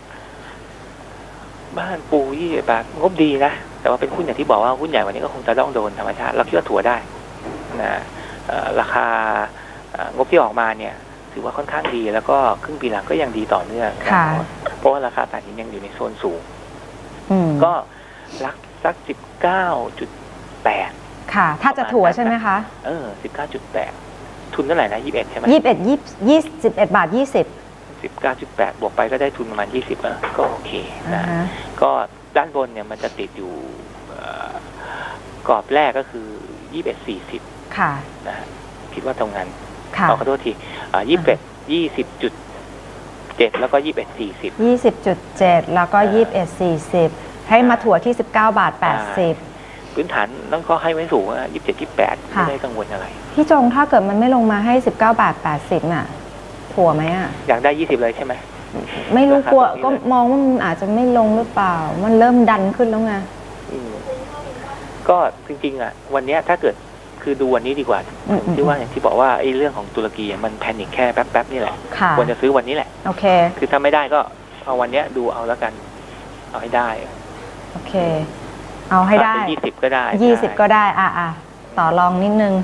บ้านปูยี่สิบบาทงบดีนะแต่ว่าเป็นหุ้นอย่างที่บอกว่าหุ้นใหญ่วันนี้ก็คงจะต้องโดนธรรมชาติเราคิดว่าถั่วได้นะราคางบที่ออกมาเนี่ยถือว่าค่อนข้างดีแล้วก็ครึ่งปีหลังก็ยังดีต่อเนื่องเพราะว่าราคาถ่านหินยังอยู่ในโซนสูงก็รักสักสิบเก้าจุดแปดค่ะถ้าจะถั่วใช่ไหมคะเออสิบเก้าจุดแปดทุนเท่าไหร่นะยี่สิบเอ็ดใช่ไหมยี่สิบเอ็ดยี่ยี่สิบเอ็ดบาทยี่สิบสิบเก้าจุดแปดบวกไปก็ได้ทุนประมาณยี่สิบอ่ะก็โอเคนะก็ด้านบนเนี่ยมันจะติดอยู่กรอบแรกก็คือยี่สิบเอ็ดสี่สิบค่ะนะคิดว่าตรงนั้นขอขอโทษทียี่สิบเอ็ดยี่สิบจุดเจ็ดแล้วก็ยี่สิบเอ็ดสี่สิบยี่สิบจุดเจ็ดแล้วก็ยี่สิบเอ็ดสี่สิบให้มาถั่วที่สิบเก้าบาทแปดสิบพื้นฐานต้องก็ให้ไว้สูงอ่ะยี่สิบเจ็ดยี่สิบแปดไม่ได้กังวลอะไรพี่จงถ้าเกิดมันไม่ลงมาให้สิบเก้าบาทแปดสิบน่ะถั่วไหมอ่ะอยากได้ยี่สิบเลยใช่ไหมไม่รู้กลัวก็มองว่ามันอาจจะไม่ลงหรือเปล่ามันเริ่มดันขึ้นแล้วไงก็จริงๆอ่ะวันนี้ถ้าเกิดคือดูวันนี้ดีกว่าที่ว่าอย่างที่บอกว่าไอ้เรื่องของตุรกีมันแพนิคแค่แป๊บๆนี่แหละควรจะซื้อวันนี้แหละโอเคคือถ้าไม่ได้ก็เอาวันนี้ดูเอาแล้วกันเอาให้ได้โอเคเอาให้ได้ยี่สิบก็ได้ยี่สิบก็ได้อ่ะอ่ะต่อรองนิดนึง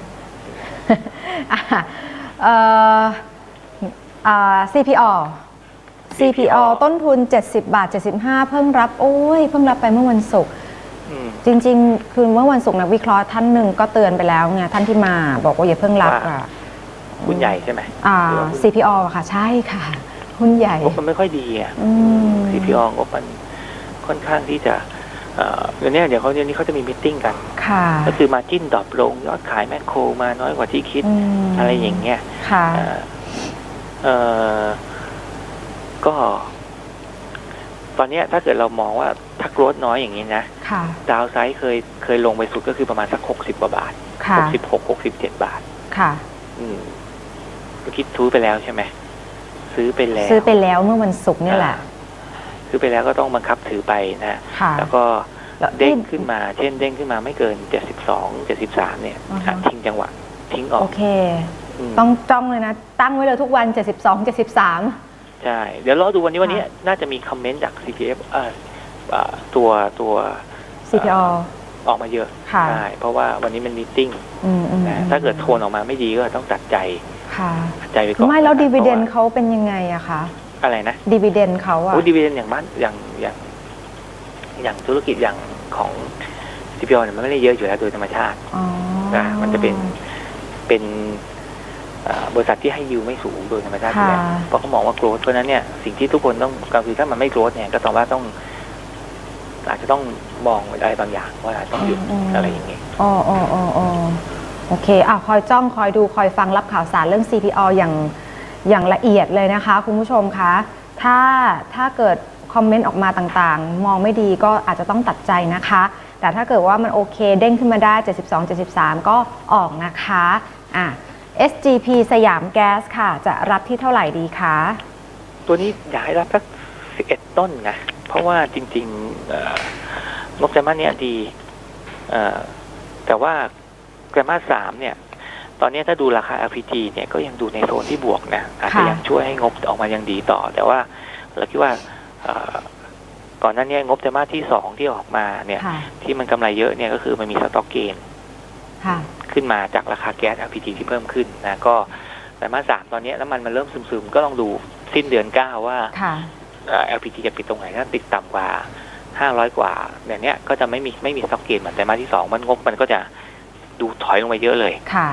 เอ่ออ่า ซี พี อ ซี พี อ ต้นทุนเจ็ดสิบบาทเจ็ดสิบห้าเพิ่งรับโอ้ยเพิ่งรับไปเมื่อวันศุกร์จริงๆคือเมื่อวันศุกร์นักวิเคราะห์ท่านหนึ่งก็เตือนไปแล้วไงท่านที่มาบอกว่าอย่าเพิ่งรับอ่ะหุ้นใหญ่ใช่ไหมอ่า ซี พี อ ค่ะใช่ค่ะหุ้นใหญ่งบมันไม่ค่อยดีอ่ะ ซี พี อ งบมันค่อนข้างที่จะเดี๋ยวนี้เดี๋ยวเขาเดี๋ยวนี้เขาจะมีมีตติ้งกันก็คือมาจิ้นดรอปลงยอดขายแมคโครมาน้อยกว่าที่คิดอะไรอย่างเงี้ยเออก็ตอนนี้ถ้าเกิดเรามองว่าถ้าโกรธน้อยอย่างนี้นะดาวไซด์เคยเคยลงไปสุดก็คือประมาณสักหกสิบกว่าบาทหกสิบหกหกสิบเจ็ดบาทค่ะอืมก็คิดซื้อไปแล้วใช่ไหมซื้อไปแล้วซื้อไปแล้วเมื่อวันศุกร์นี่แหละซื้อไปแล้วก็ต้องบังคับถือไปนะแล้วก็เด้งขึ้นมาเช่นเด้งขึ้นมาไม่เกินเจ็ดสิบสองเจ็ดสิบสามเนี่ยทิ้งจังหวะทิ้งออกโอเคต้องจ้องเลยนะตั้งไว้เลยทุกวันเจ็ดสิบสองเจ็ดสิบสามใช่เดี๋ยวรอดูวันนี้วันนี้น่าจะมีคอมเมนต์จาก ซี พี เอฟ ตัวตัวซี พี อออกมาเยอะใช่เพราะว่าวันนี้มันมีติ้งถ้าเกิดโทนออกมาไม่ดีก็ต้องตัดใจตัดใจไปก่อนไม่แล้วดีเวเดนเขาเป็นยังไงอะคะอะไรนะดีเวเดนเขาอะดีเวเดนอย่างบ้านอย่างอย่างอย่างธุรกิจอย่างของ ซี พี อ เนี่ยมันไม่ได้เยอะอยู่แล้วโดยธรรมชาตินะมันจะเป็นเป็นบริษัทที่ให้ยิวไม่สูงโดยธรรมชาติอยู่แล้วเพราะเขามองว่าโกรธเพราะนั้นเนี่ยสิ่งที่ทุกคนต้องก็คือถ้ามันไม่โกรธเนี่ยก็ต้องว่าต้องอาจจะต้องมองอะไรบางอย่างว่าต้องหยุดอะไรอย่างเงี้ยอ๋ออ๋ออ๋อโอเคอ่ะคอยจ้องคอยดูคอยฟังรับข่าวสารเรื่อง ซี พี อ อย่างอย่างละเอียดเลยนะคะคุณผู้ชมคะถ้าถ้าเกิดคอมเมนต์ออกมาต่างๆมองไม่ดีก็อาจจะต้องตัดใจนะคะแต่ถ้าเกิดว่ามันโอเคเด้งขึ้นมาได้เจ็ดสิบสอง เจ็ดสิบสามก็ออกนะคะอ่ะ เอส จี พี สยามแก๊สค่ะจะรับที่เท่าไหร่ดีคะตัวนี้อยากให้รับสักสิบเอ็ดต้นนะเพราะว่าจริงๆงบไตรมาสเนี่ยดีแต่ว่าไตรมาสสามเนี่ยตอนนี้ถ้าดูราคา แอล พี จี เนี่ยก็ยังดูในโซนที่บวกนะอาจจะยังช่วยให้งบออกมายังดีต่อแต่ว่าเราคิดว่าก่อนหน้านี้งบไตรมาสที่สองที่ออกมาเนี่ยที่มันกำไรเยอะเนี่ยก็คือมันมีสต็อกเกนขึ้นมาจากราคาแก๊ส แอล พี จี ที่เพิ่มขึ้นนะก็ไตรมาสสามตอนนี้แล้วมันมันเริ่มซึมๆก็ลองดูสิ้นเดือนเก้าว่า แอล พี จี จะปิดตรงไหนถ้าติดต่ำกว่าห้าร้อยกว่าแบบนี้ก็จะไม่มีไม่มีสต็อกเกนเหมือนไตรมาสที่สองมันงบมันก็จะดูถอยลงไปเยอะเลยค่ะ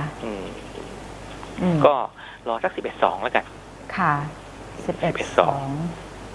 ก็รอสักสิบเอ็ดสองแล้วกันค่ะสิบเอ็ดสองโอเค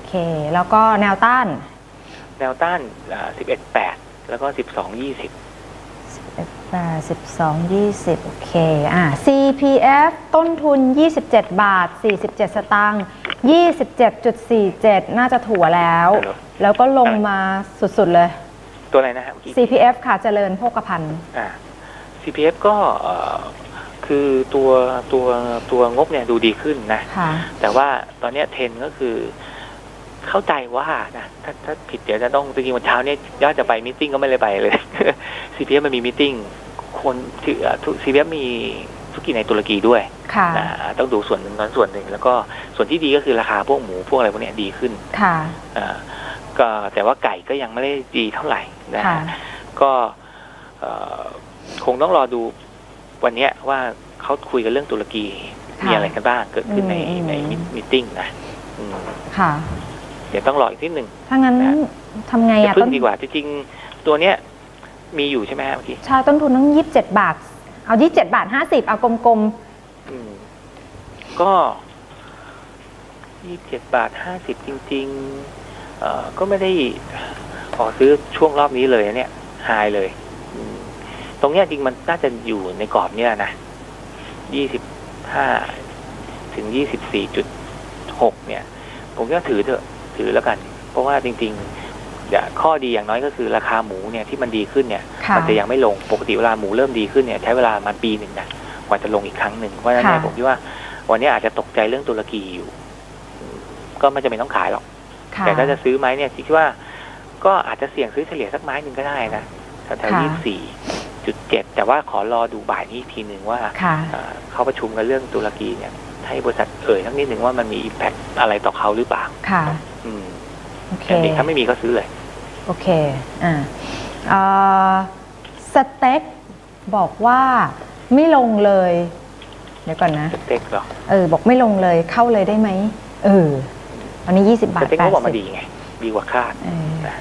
เคแล้วก็แนวต้านแนวต้านสิบเอ็ดแปดแล้วก็สิบสองยี่สิบสิบเอ็ดแปด สิบสองยี่สิบโอเคอ่า ซี พี เอฟ ต้นทุนยี่สิบเจ็ดบาทสี่สิบเจ็ดสตางค์ ยี่สิบเจ็ดจุดสี่เจ็ด น่าจะถั่วแล้วแล้วก็ลงมาสุดๆเลยตัวอะไรนะครับซี พี เอฟ ค่ะเจริญโภคภัณฑ์อ่า ซี พี เอฟ ก็คือตัวตัวตัวงบเนี่ยดูดีขึ้นนะแต่ว่าตอนนี้เทรนก็คือเข้าใจว่านะถ้าถ้าผิดเดี๋ยวจะต้องจริงๆวันเช้าเนี่ยย่าจะไปมีติ้งก็ไม่เลยไปเลย ซี พี เอฟ มันมีมีติ้งคนที่ ซี พี เอฟ มีธุรกิจในตุรกีด้วยนะต้องดูส่วนหนึ่งนั้นส่วนหนึ่งแล้วก็ส่วนที่ดีก็คือราคาพวกหมูพวกอะไรพวกนี้ดีขึ้นค่ะก็แต่ว่าไก่ก็ยังไม่ได้ดีเท่าไหร่นะก็คงต้องรอดูวันนี้ว่าเขาคุยกันเรื่องตุรกีมีอะไรกันบ้างเกิดขึ้นในในมีติ้งนะค่ะเดี๋ยวต้องรออีกนิดหนึ่งถ้างั้นทำไงอ่ะต้นดีกว่าจริงๆตัวเนี้ยมีอยู่ใช่ไหมครับเมื่อกี้ใช่ต้นทุนต้องยี่สิบเจ็ดบาทเอายี่สิบเจ็ดบาทห้าสิบเอากลมๆก็ยี่สิบเจ็ดบาทห้าสิบจริงๆเอ่อก็ไม่ได้ขอซื้อช่วงรอบนี้เลยเนี่ยไฮเลยตรงเนี้ยจริงมันน่าจะอยู่ในกรอบนี้แหละนะยี่สิบห้าถึงยี่สิบสี่จุดหกเนี่ยผมก็ถือเถอะถือแล้วกันเพราะว่าจริงๆอย่าข้อดีอย่างน้อยก็คือราคาหมูเนี่ยที่มันดีขึ้นเนี่ยมันจะยังไม่ลงปกติเวลาหมูเริ่มดีขึ้นเนี่ยใช้เวลามาปีหนึ่งนะกว่าจะลงอีกครั้งหนึ่งเพราะฉะนั้นผมคิดว่าวันนี้อาจจะตกใจเรื่องตุรกีอยู่ก็ไม่จำเป็นต้องขายหรอกแต่ถ้าจะซื้อไม้เนี่ยคิดว่าก็อาจจะเสี่ยงซื้อเฉลี่ยสักไม้หนึ่งก็ได้นะแถวๆยี่สิบสี่จุดเจ็ดแต่ว่าขอรอดูบ่ายนี้ทีหนึ่งว่าเขาประชุมกันเรื่องตุรกีเนี่ยให้บริษัทเอ่ยทั้งนิดหนึ่งว่ามันมีอิมแพคอะไรต่อเขาหรือเปล่าค่ะอืมโอเคถ้าไม่มีก็ซื้อเลยโอเคอ่าสเต็กบอกว่าไม่ลงเลยเดี๋ยวก่อนนะสเต็กเหรอเออบอกไม่ลงเลยเข้าเลยได้ไหมเออตอนนี้ยี่สิบบาทสเต็กเขาบอกมาดีไงดีกว่าคาดนะ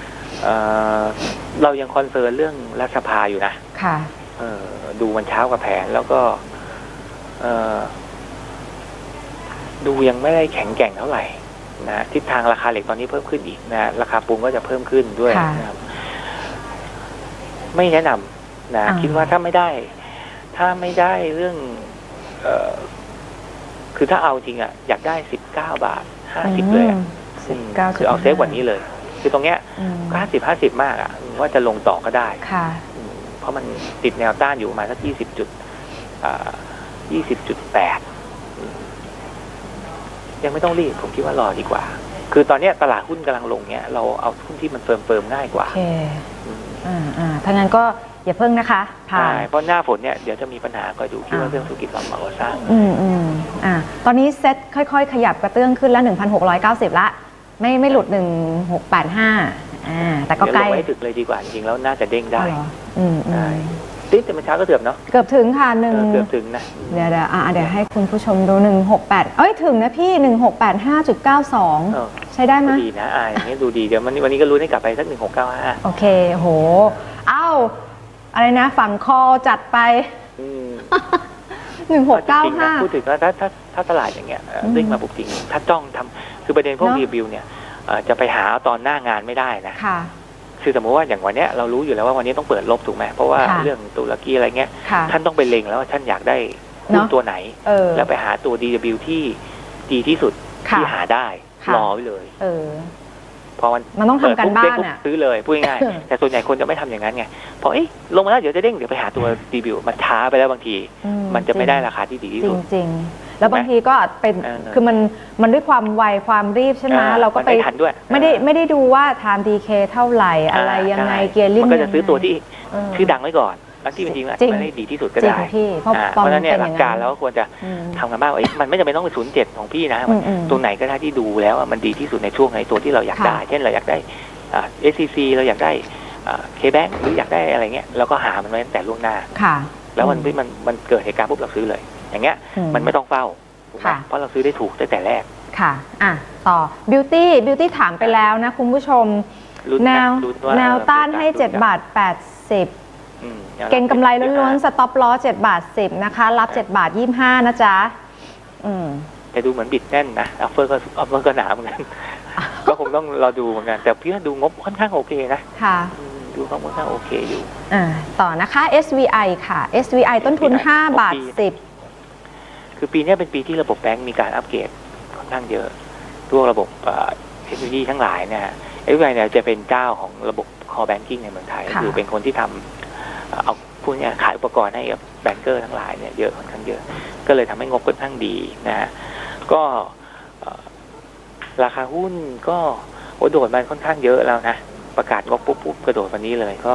เรายังคอนเซิร์นเรื่องรัฐสภาอยู่นะค่ะเออดูมันเช้ากับแผนแล้วก็เออดูยังไม่ได้แข็งแกร่งเท่าไหร่นะทิศทางราคาเหล็กตอนนี้เพิ่มขึ้นอีกนะราคาปูนก็จะเพิ่มขึ้นด้วยนะครับไม่แนะนำนะคิดว่าถ้าไม่ได้ถ้าไม่ได้เรื่องเออคือถ้าเอาจริงอ่ะอยากได้สิบเก้าบาทห้าสิบเลยคือเอาเซฟกว่านี้เลยคือตรงเนี้ยห้าสิบห้าสิบมากอ่ะว่าจะลงต่อก็ได้เพราะมันติดแนวต้านอยู่ประมาณสักยี่สิบจุดยี่สิบจุดแปดยังไม่ต้องรีบผมคิดว่ารอดีกว่าคือตอนนี้ตลาดหุ้นกำลังลงเนี้ยเราเอาหุ้นที่มันเฟิร์มเฟิร์มง่ายกว่าโอเคอ่าอ่าถ้างั้นก็อย่าเพิ่งนะคะใช่เพราะหน้าฝนเนี่ยเดี๋ยวจะมีปัญหาก็ดูคิดว่าเรื่องธุรกิจเรามาก่อสร้างอืมอืมอ่าตอนนี้เซ็ตค่อยๆขยับกระเตื้องขึ้นแล้วหนึ่งพันหกร้อยเก้าสิบละไม่ไม่หลุดหนึ่งหกแปดห้าอ่าแต่ก็ใกล้ไม่ถึงเลยดีกว่าจริงๆแล้วน่าจะเด้งได้อืมอืมติ๊กแต่เมื่อเช้าก็เกือบเนาะเกือบถึงค่ะหนึ่งเกือบถึงนะเดี๋ยวเดี๋ยวอ่าเดี๋ยวให้คุณผู้ชมดูหนึ่งหกแปดเอ้ยถึงนะพี่หนึ่งหกแปดห้าจุดเก้าสองใช้ได้ไหมดีนะอ่าอย่างนี้ดูดีเดี๋ยววันนี้วันนี้ก็รู้ให้กลับไปสักหนึ่งหกเก้าห้าโอเคโหเอ้าอะไรนะฝั่งคอจัดไปหนึ่งหกเก้าห้าพูดถึงว่าถ้าถ้าถ้าตลาดอย่างเงี้ยเด้งมาปลุกจริงถ้าจ้องทำคือประเด็นพวกรีวิวเนี่ยจะไปหาตอนหน้างานไม่ได้นะคือสมมติว่าอย่างวันนี้เรารู้อยู่แล้วว่าวันนี้ต้องเปิดลบถูกไหมเพราะว่าเรื่องตุรกีอะไรเงี้ยท่านต้องไปเล็งแล้วว่าท่านอยากได้หุ้นตัวไหนแล้วไปหาตัว ดี ดับเบิลยู ที่ดีที่สุดที่หาได้รอไว้เลยพอมันมันต้องทำกันบ้านอ่ะซื้อเลยพูดง่ายๆแต่ส่วนใหญ่คนจะไม่ทำอย่างนั้นไงพอเอ๊ะลงมาแล้วเดี๋ยวจะเด้งเดี๋ยวไปหาตัวรีวิวมันช้าไปแล้วบางทีมันจะไม่ได้ราคาที่ดีที่สุดจริงๆแล้วบางทีก็เป็นคือมันมันด้วยความไวความรีบใช่ไหมเราก็ไปไม่ได้ไม่ได้ดูว่าไทม์ดีเคเท่าไหร่อะไรยังไงเกียร์ลิงมันก็จะซื้อตัวที่ชื่อดังไว้ก่อนแล้วที่จริงๆมันไม่ได้ดีที่สุดก็ได้เพราะฉะนั้นเนี่ยหลักการแล้วควรจะทำกันบ้างว่ามันไม่จำเป็นต้องเป็นศูนย์เจ็ดของพี่นะตัวไหนก็ได้ที่ดูแล้วมันดีที่สุดในช่วงในตัวที่เราอยากได้เช่นเราอยากได้เอสซีซีเราอยากได้เคแบงค์หรืออยากได้อะไรเงี้ยแล้วก็หามันไว้ตั้งแต่ล่วงหน้าแล้วมันมันมันเกิดเหตุการณ์ปุ๊บเราซื้อเลยอย่างเงี้ยมันไม่ต้องเฝ้าเพราะเราซื้อได้ถูกตั้งแต่แรกค่ะอ่ะต่อ Beauty Beauty ถามไปแล้วนะคุณผู้ชมแนวแนวต้านให้เจ็ดบาทแปดสิบเก่งกำไรล้วนๆสต็อปล้อเจ็ดบาทสิบนะคะรับเจ็ดบาทยี่สิบห้านะจ๊ะอืมแต่ดูเหมือนบิดแน่นนะอัฟเฟอร์ก็อัฟเฟอร์ก็หนาเหมือนกันก็คงต้องเราดูเหมือนกันแต่พี่ว่าดูงบค่อนข้างโอเคนะค่ะดูค่อนข้างโอเคอยู่อ่าต่อนะคะ เอส วี ไอ ค่ะ เอส วี ไอ ต้นทุนห้าบาทสิบคือปีนี้เป็นปีที่ระบบแบงก์มีการอัปเกรดค่อนข้างเยอะทั่วระบบเทคโนโลยีทั้งหลายนะฮะ เอส วี ไอ เนี่ยจะเป็นเจ้าของระบบ core banking ในเมืองไทยคือเป็นคนที่ทำเอาพูดง่ายขายอุปกรณ์ให้กับแบงก์เกอร์ทั้งหลายเนี่ยเยอะค่อนข้างเยอะก็เลยทำให้งบค่อนข้างดีนะฮะก็ราคาหุ้นก็โอ้โดดมันค่อนข้างเยอะแล้วนะประกาศงบปุ๊บปุ๊บกระโดดวันนี้เลยก็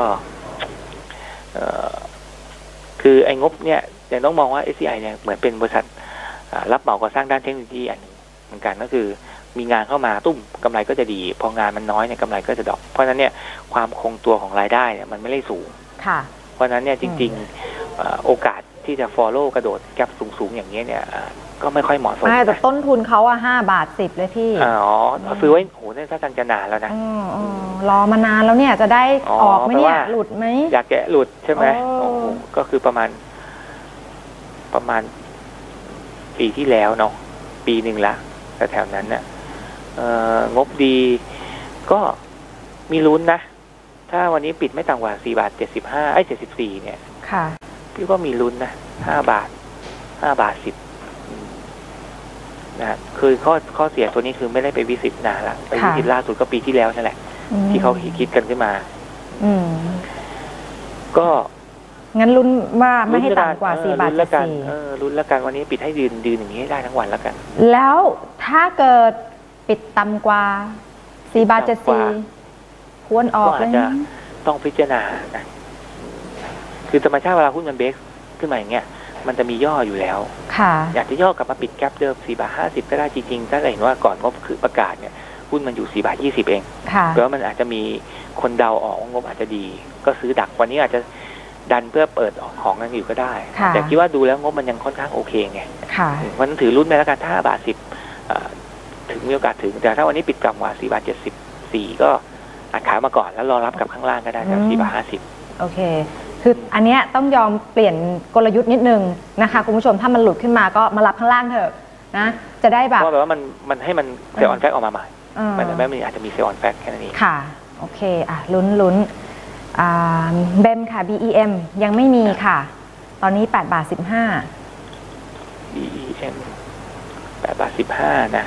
คือไอ้งบเนี่ยยังต้องมองว่า เอส ซี ไอ เนี่ยเหมือนเป็นบริษัทรับเหมาก่อสร้างด้านเทคโนโลยีอันหนึ่งเหมือนกันก็คือมีงานเข้ามาตุ้มกำไรก็จะดีพองานมันน้อยเนี่ยกำไรก็จะดรอปเพราะฉะนั้นเนี่ยความคงตัวของรายได้เนี่ยมันไม่ได้สูงเพราะฉะนั้นเนี่ยจริงๆโอกาสที่จะ follow กระโดดแกปสูงๆอย่างนี้เนี่ยก็ไม่ค่อยเหมาะสมไม่แต่ต้นทุนเขาอะห้าบาทสิบเลยพี่อ๋อซื้อไว้โหนี่ถ้าทางจะนานแล้วนะรอมานานแล้วเนี่ยจะได้ออกไหมเนี่ยหลุดไหมอยากแกะหลุดใช่ไหมโอ้ก็คือประมาณประมาณปีที่แล้วเนาะปีหนึ่งละแต่แถวนั้นเนี่ยงบดีก็มีลุ้นนะถ้าวันนี้ปิดไม่ต่ำกว่าสี่บาทเจ็ดสิบห้าไอ้เจ็ดสิบสี่เนี่ยค่ะพี่ก็มีลุ้นนะห้าบาทห้าบาทสิบนะคือข้อข้อเสียตัวนี้คือไม่ได้ไปวิสิตนานละไปวิสิตล่าสุดก็ปีที่แล้วนั่นแหละที่เขาคิดกันขึ้นมาอืมก็งั้นลุ้นว่าไม่ให้ต่ำกว่าสี่บาทเจ็ดสิบสี่เออลุ้นแล้วกันวันนี้ปิดให้ยืนยืนอย่างนี้ให้ได้ทั้งวันแล้วกันแล้วถ้าเกิดปิดต่ำกว่าสี่บาทเจ็ดสิบสี่ควรออกเลยจะต้องพิจารณานะคือธรรมชาติเวลาหุ้นมันเบรกขึ้นมาอย่างเงี้ยมันจะมีย่ออยู่แล้วค่ะอยากจะย่อกลับมาปิดแกปเดิมสี่บาทห้าสิบก็ได้จริงๆถ้าเราเห็นว่าก่อนงบคือประกาศเนี่ยหุ้นมันอยู่สี่บาทยี่สิบเองแปลว่ามันอาจจะมีคนเดาออกว่างบอาจจะดีก็ซื้อดักวันนี้อาจจะดันเพื่อเปิดออกของกันอยู่ก็ได้แต่คิดว่าดูแล้วงบมันยังค่อนข้างโอเคไงเพราะนั้นถือรุ่นไปแล้วกันห้าบาทสิบถึงมีโอกาสถึงแต่ถ้าวันนี้ปิดต่ำกว่าสี่บาทเจ็ดสิบสี่ก็อาจขายมาก่อนแล้วรอรับกับข้างล่างก็ได้จากสี่บาทห้าสิบโอเคคืออันเนี้ยต้องยอมเปลี่ยนกลยุทธ์นิดนึงนะคะคุณผู้ชมถ้ามันหลุดขึ้นมาก็มารับข้างล่างเถอะนะจะได้แบบเพราะแบบว่ามันมันให้มันเซลล์ออนแฟกออกมาใหม่มันแต่ไม่มีอาจจะมีเซลล์ออนแฟกแค่นี้ค่ะโอเคอ่ะลุ้นลุ้นเบมค่ะ บี อี เอ็ม ยังไม่มีค่ะตอนนี้แปดบาทสิบห้าบี อี เอ็ม แปดบาทสิบห้านะ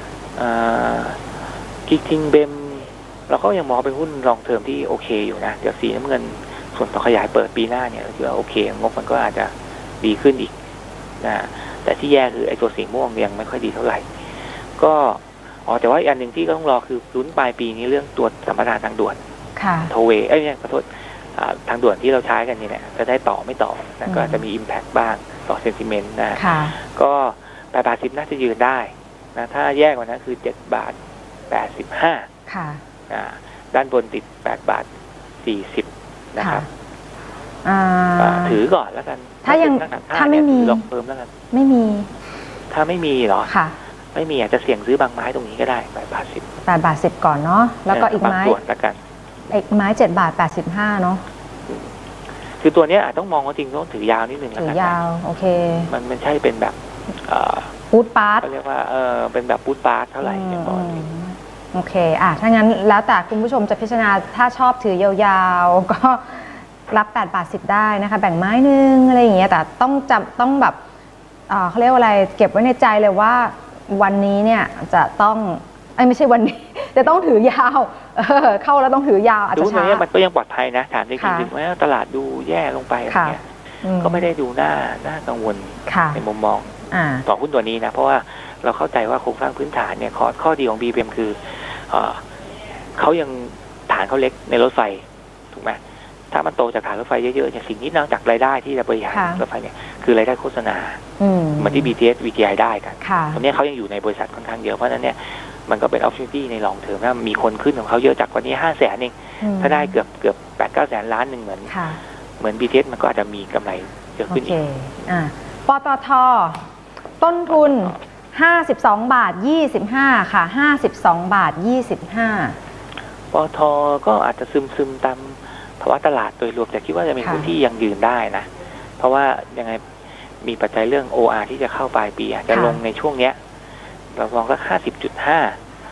จริงๆเบมเราก็ยังมองเป็นหุ้นลองเทอมที่โอเคอยู่นะเดี๋ยวสีน้ำเงินส่วนต่อขยายเปิดปีหน้าเนี่ยถือว่าโอเคงบมันก็อาจจะดีขึ้นอีกนะแต่ที่แย่คือไอ้ตัวสีม่วงยังไม่ค่อยดีเท่าไหร่ก็อ๋อแต่ว่าอีกอันหนึ่งที่ก็ต้องรอคือลุ้นปลายปีนี้เรื่องตัวสัมปทานทางด่วนโทเวเอ้ยเนี่ยขอโทษทางด่วนที่เราใช้กันนี่แหละจะได้ต่อไม่ต่อนะก็อาจจะมี impact บ้างต่อ sentiment นะก็แปดบาทสิบน่าจะยืนได้นะถ้าแย่กว่านั้นคือเจ็ดบาทแปดสิบห้าด้านบนติดแปดบาทสี่สิบนะครับถือก่อนแล้วกันถ้ายังถ้าไม่มีลองเพิ่มแล้วกันไม่มีถ้าไม่มีเหรอค่ะไม่มีอาจจะเสี่ยงซื้อบางไม้ตรงนี้ก็ได้แปดบาทสิบแปดบาทสิบก่อนเนาะแล้วก็อีกไม้ส่วนแล้วกันอีกไม้เจ็ดบาทแปดสิบห้าเนาะคือตัวนี้อาจต้องมองว่าจริงต้องถือยาวนิดนึงแล้วกันถือยาวโอเคมันไม่ใช่เป็นแบบปูดปาร์ตเขาเรียกว่าเออเป็นแบบปูดปาร์ตเท่าไหร่เนี่ยตอนนี้โอเคอ่ะถ้างั้นแล้วแต่คุณผู้ชมจะพิจารณาถ้าชอบถือยาวๆก็รับแปดบาทสิบได้นะคะแบ่งไม้นึงอะไรอย่างเงี้ยแต่ต้องจำต้องแบบเขาเรียกว่าอะไรเก็บไว้ในใจเลยว่าวันนี้เนี่ยจะต้องไม่ใช่วันนี้จะต้องถือยาวเข้าแล้วต้องถือยาวอาจจะช้าดูมันก็ยังปลอดภัยนะถามจริงๆว่าตลาดดูแย่ลงไปอะไรเงี้ยก็ไม่ได้ดูน่าน่ากังวลในมุมมองต่อหุ้นตัวนี้นะเพราะว่าเราเข้าใจว่าโครงสร้างพื้นฐานเนี่ยข้อข้อดีของ บี พี เอ็ม คือเขายังฐานเขาเล็กในรถไฟถูกไหมถ้ามันโตจากฐานรถไฟเยอะๆเนี่ยสิ่งที่นอกจากรายได้ที่จะบริหารรถไฟเนี่ยคือรายได้โฆษณาเหมือนที่ บี ที เอส วี ที ไอ ได้กันตอนนี้เขายังอยู่ในบริษัทค่อนข้างเยอะเพราะฉะนั้นเนี่ยมันก็เป็น opportunity ใน long term ถ้ามีคนขึ้นของเขาเยอะจากวันนี้ห้าแสนเองถ้าได้เกือบเกือบแปดเก้าแสนล้านหนึ่งเหมือนเหมือน บี ที เอส มันก็อาจจะมีกำไรเยอะขึ้นอีกปตท.ต้นทุนห้าสิบสองบาทยี่สิบห้าค่ะห้าสิบสองบาทยี่สิบห้าปตท.ก็อาจจะซึมๆตามภาวะตลาดโดยรวมแต่คิดว่าจะมีพื้นที่ยังยืนได้นะเพราะว่ายังไงมีปัจจัยเรื่อง โอ อาร์ ที่จะเข้าปลายปีอาจจะลงในช่วงเนี้ยเราลองสักห้าสิบจุดห้า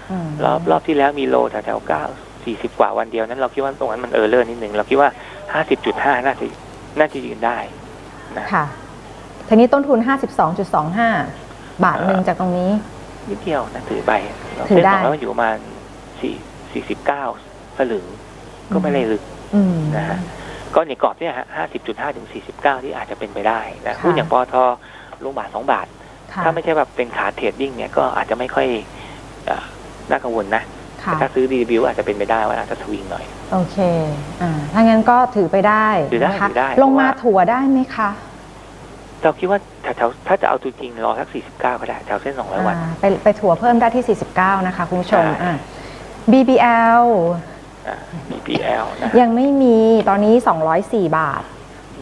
รอบรอบที่แล้วมีโลแถวแถวเก้าสี่สิบกว่าวันเดียวนั้นเราคิดว่าตรงนั้นมันเออร์เลอร์นิดหนึ่งเราคิดว่าห้าสิบจุดห้าน่าจะน่าจะยืนได้นะค่ะทีนี้ต้นทุน ห้าสิบสองจุดสองห้า บาทหนึ่งจากตรงนี้นิดเดียวนะถือไปถือได้แล้วมันอยู่ประมาณสี่สี่สิบเก้าสลึงก็ไม่ได้ลึกนะฮะก็ในกรอบเนี่ยฮะห้าสิบจุดห้าถึงสี่สิบเก้าที่อาจจะเป็นไปได้นะหุ้นอย่างปตท.ลงบาทสองบาทถ้าไม่ใช่แบบเป็นขาเทรดดิ้งเนี่ยก็อาจจะไม่ค่อยน่ากังวลนะแต่ถ้าซื้อดีบิวอาจจะเป็นไปได้ว่าอาจจะสวิงหน่อยโอเคอ่าถ้างั้นก็ถือไปได้นะคะลงมาถัวได้ไหมคะเราคิดว่าแถวถ้าจะเอาตัวจริงรอสักสี่สิบเก้าก็ได้แถวเส้นสองร้อยวันไปไปถัวเพิ่มได้ที่สี่สิบเก้านะคะคุณผู้ชมอ่า บี บี แอลอ่า บี บี แอล นะยังไม่มีตอนนี้สองร้อยสี่บาท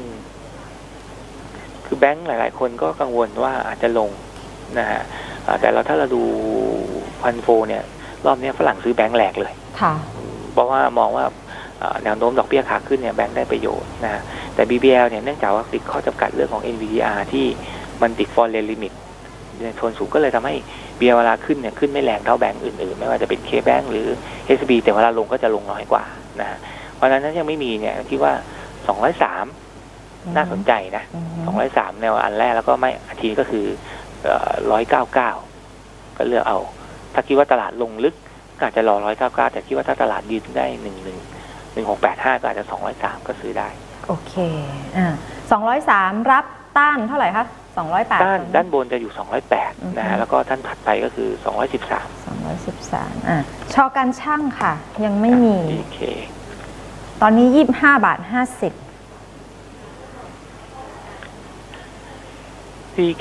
คือแบงค์หลายๆคนก็กังวลว่าอาจจะลงนะฮะแต่เราถ้าเราดูพันโฟเนี่ยรอบนี้ฝรั่งซื้อแบงค์แหลกเลยค่ะเพราะว่ามองว่าแนวโน้มดอกเบี้ยขาขึ้นเนี่ยแบงค์ได้ประโยชน์นะฮะแต่ บี บี แอล เนี่ยเนื่องจากว่าติดข้อจำกัดเรื่องของ เอ็น วี ดี อาร์ ที่มันติด foreign limit ในโซนสูงก็เลยทำให้ บี แอล เวลาขึ้นเนี่ยขึ้นไม่แรงเท่าแบงค์อื่นๆไม่ว่าจะเป็น K-Bank หรือ เอส บี แต่เวลาลงก็จะลงน้อยกว่านะฮะเพราะฉะนั้นยังไม่มีเนี่ยคิดว่าสองร้อยสามน่าสนใจนะสองร้อยสามแนวอันแรกแล้วก็ไม่อาทีก็คือหนึ่งร้อยเก้าสิบเก้าก็เลือกเอาถ้าคิดว่าตลาดลงลึกก็อาจจะรอหนึ่งร้อยเก้าสิบเก้าแต่คิดว่าถ้าตลาดยืนได้หนึ่ง หนึ่ง หนึ่งหกแปดห้าก็อาจจะสองร้อยสามก็ซื้อได้โอเคอ่าสองร้อยสามรับต้านเท่าไหร่คะสองร้อยแปดด้านด้านบนจะอยู่สองร้อยแปดนะฮะแล้วก็ท่านถัดไปก็คือสองร้อยสิบสามสองร้อยสิบสามอ่ะชอการช่างค่ะยังไม่มีโอเคตอนนี้ยี่สิบห้าบาทห้าสิบซี เค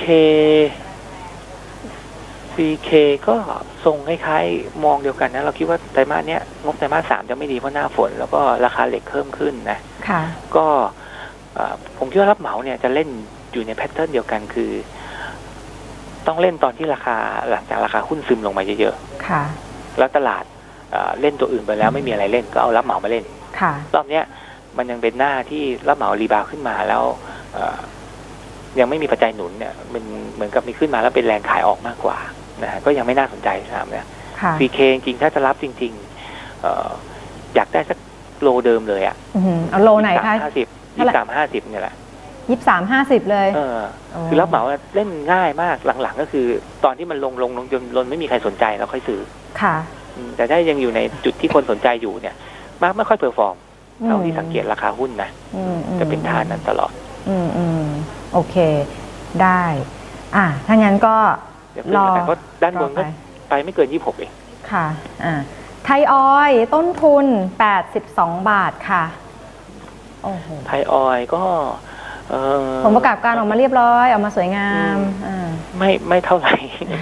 ซี เค ก็ทรงคล้ายๆมองเดียวกันนะเราคิดว่าไตรมาสเนี้ยงบไตรมาสสามจะไม่ดีเพราะหน้าฝนแล้วก็ราคาเหล็กเพิ่มขึ้นนะค่ะก็ผมคิดว่ารับเหมาเนี่ยจะเล่นอยู่ในแพทเทิร์นเดียวกันคือต้องเล่นตอนที่ราคาหลังจากราคาหุ้นซึมลงมาเยอะๆค่ะแล้วตลาดเล่นตัวอื่นไปแล้วไม่มีอะไรเล่นก็เอารับเหมามาเล่นค่ะรอบเนี้ยมันยังเป็นหน้าที่รับเหมารีบาวขึ้นมาแล้วยังไม่มีปัจจัยหนุนเนี่ยมันเหมือนกับมีขึ้นมาแล้วเป็นแรงขายออกมากกว่านะฮะก็ยังไม่น่าสนใจนะครับเนี่ย ซี เค จริงๆถ้าจะรับจริงๆ อ, อยากได้สักโลเดิมเลยอ่ะเอาโลไหนคะห้าสิบยี่สิบสามห้าสิบเนี่ยแหละยี่สิบสามห้าสิบเลยเออคือรับเหมาเล่นง่ายมากหลังๆก็คือตอนที่มันลงลงลงจนลนไม่มีใครสนใจแล้วค่อยซื้อค่ะแต่ถ้ายังอยู่ในจุดที่คนสนใจอยู่เนี่ยมากไม่ค่อยเพอร์ฟอร์มเท่าที่สังเกตราคาหุ้นนะจะเป็นท่านั้นตลอดอืมอืมโอเคได้อ่ะถ้างั้นก็รอเพราะด้านบนก็ไปไม่เกินยี่สิบหกเองค่ะอ่าไทยออยล์ต้นทุนแปดสิบสองบาทค่ะโอ้โหไทยออยล์ก็ผมประกาศการออกมาเรียบร้อยออกมาสวยงามไม่ไม่เท่าไหร่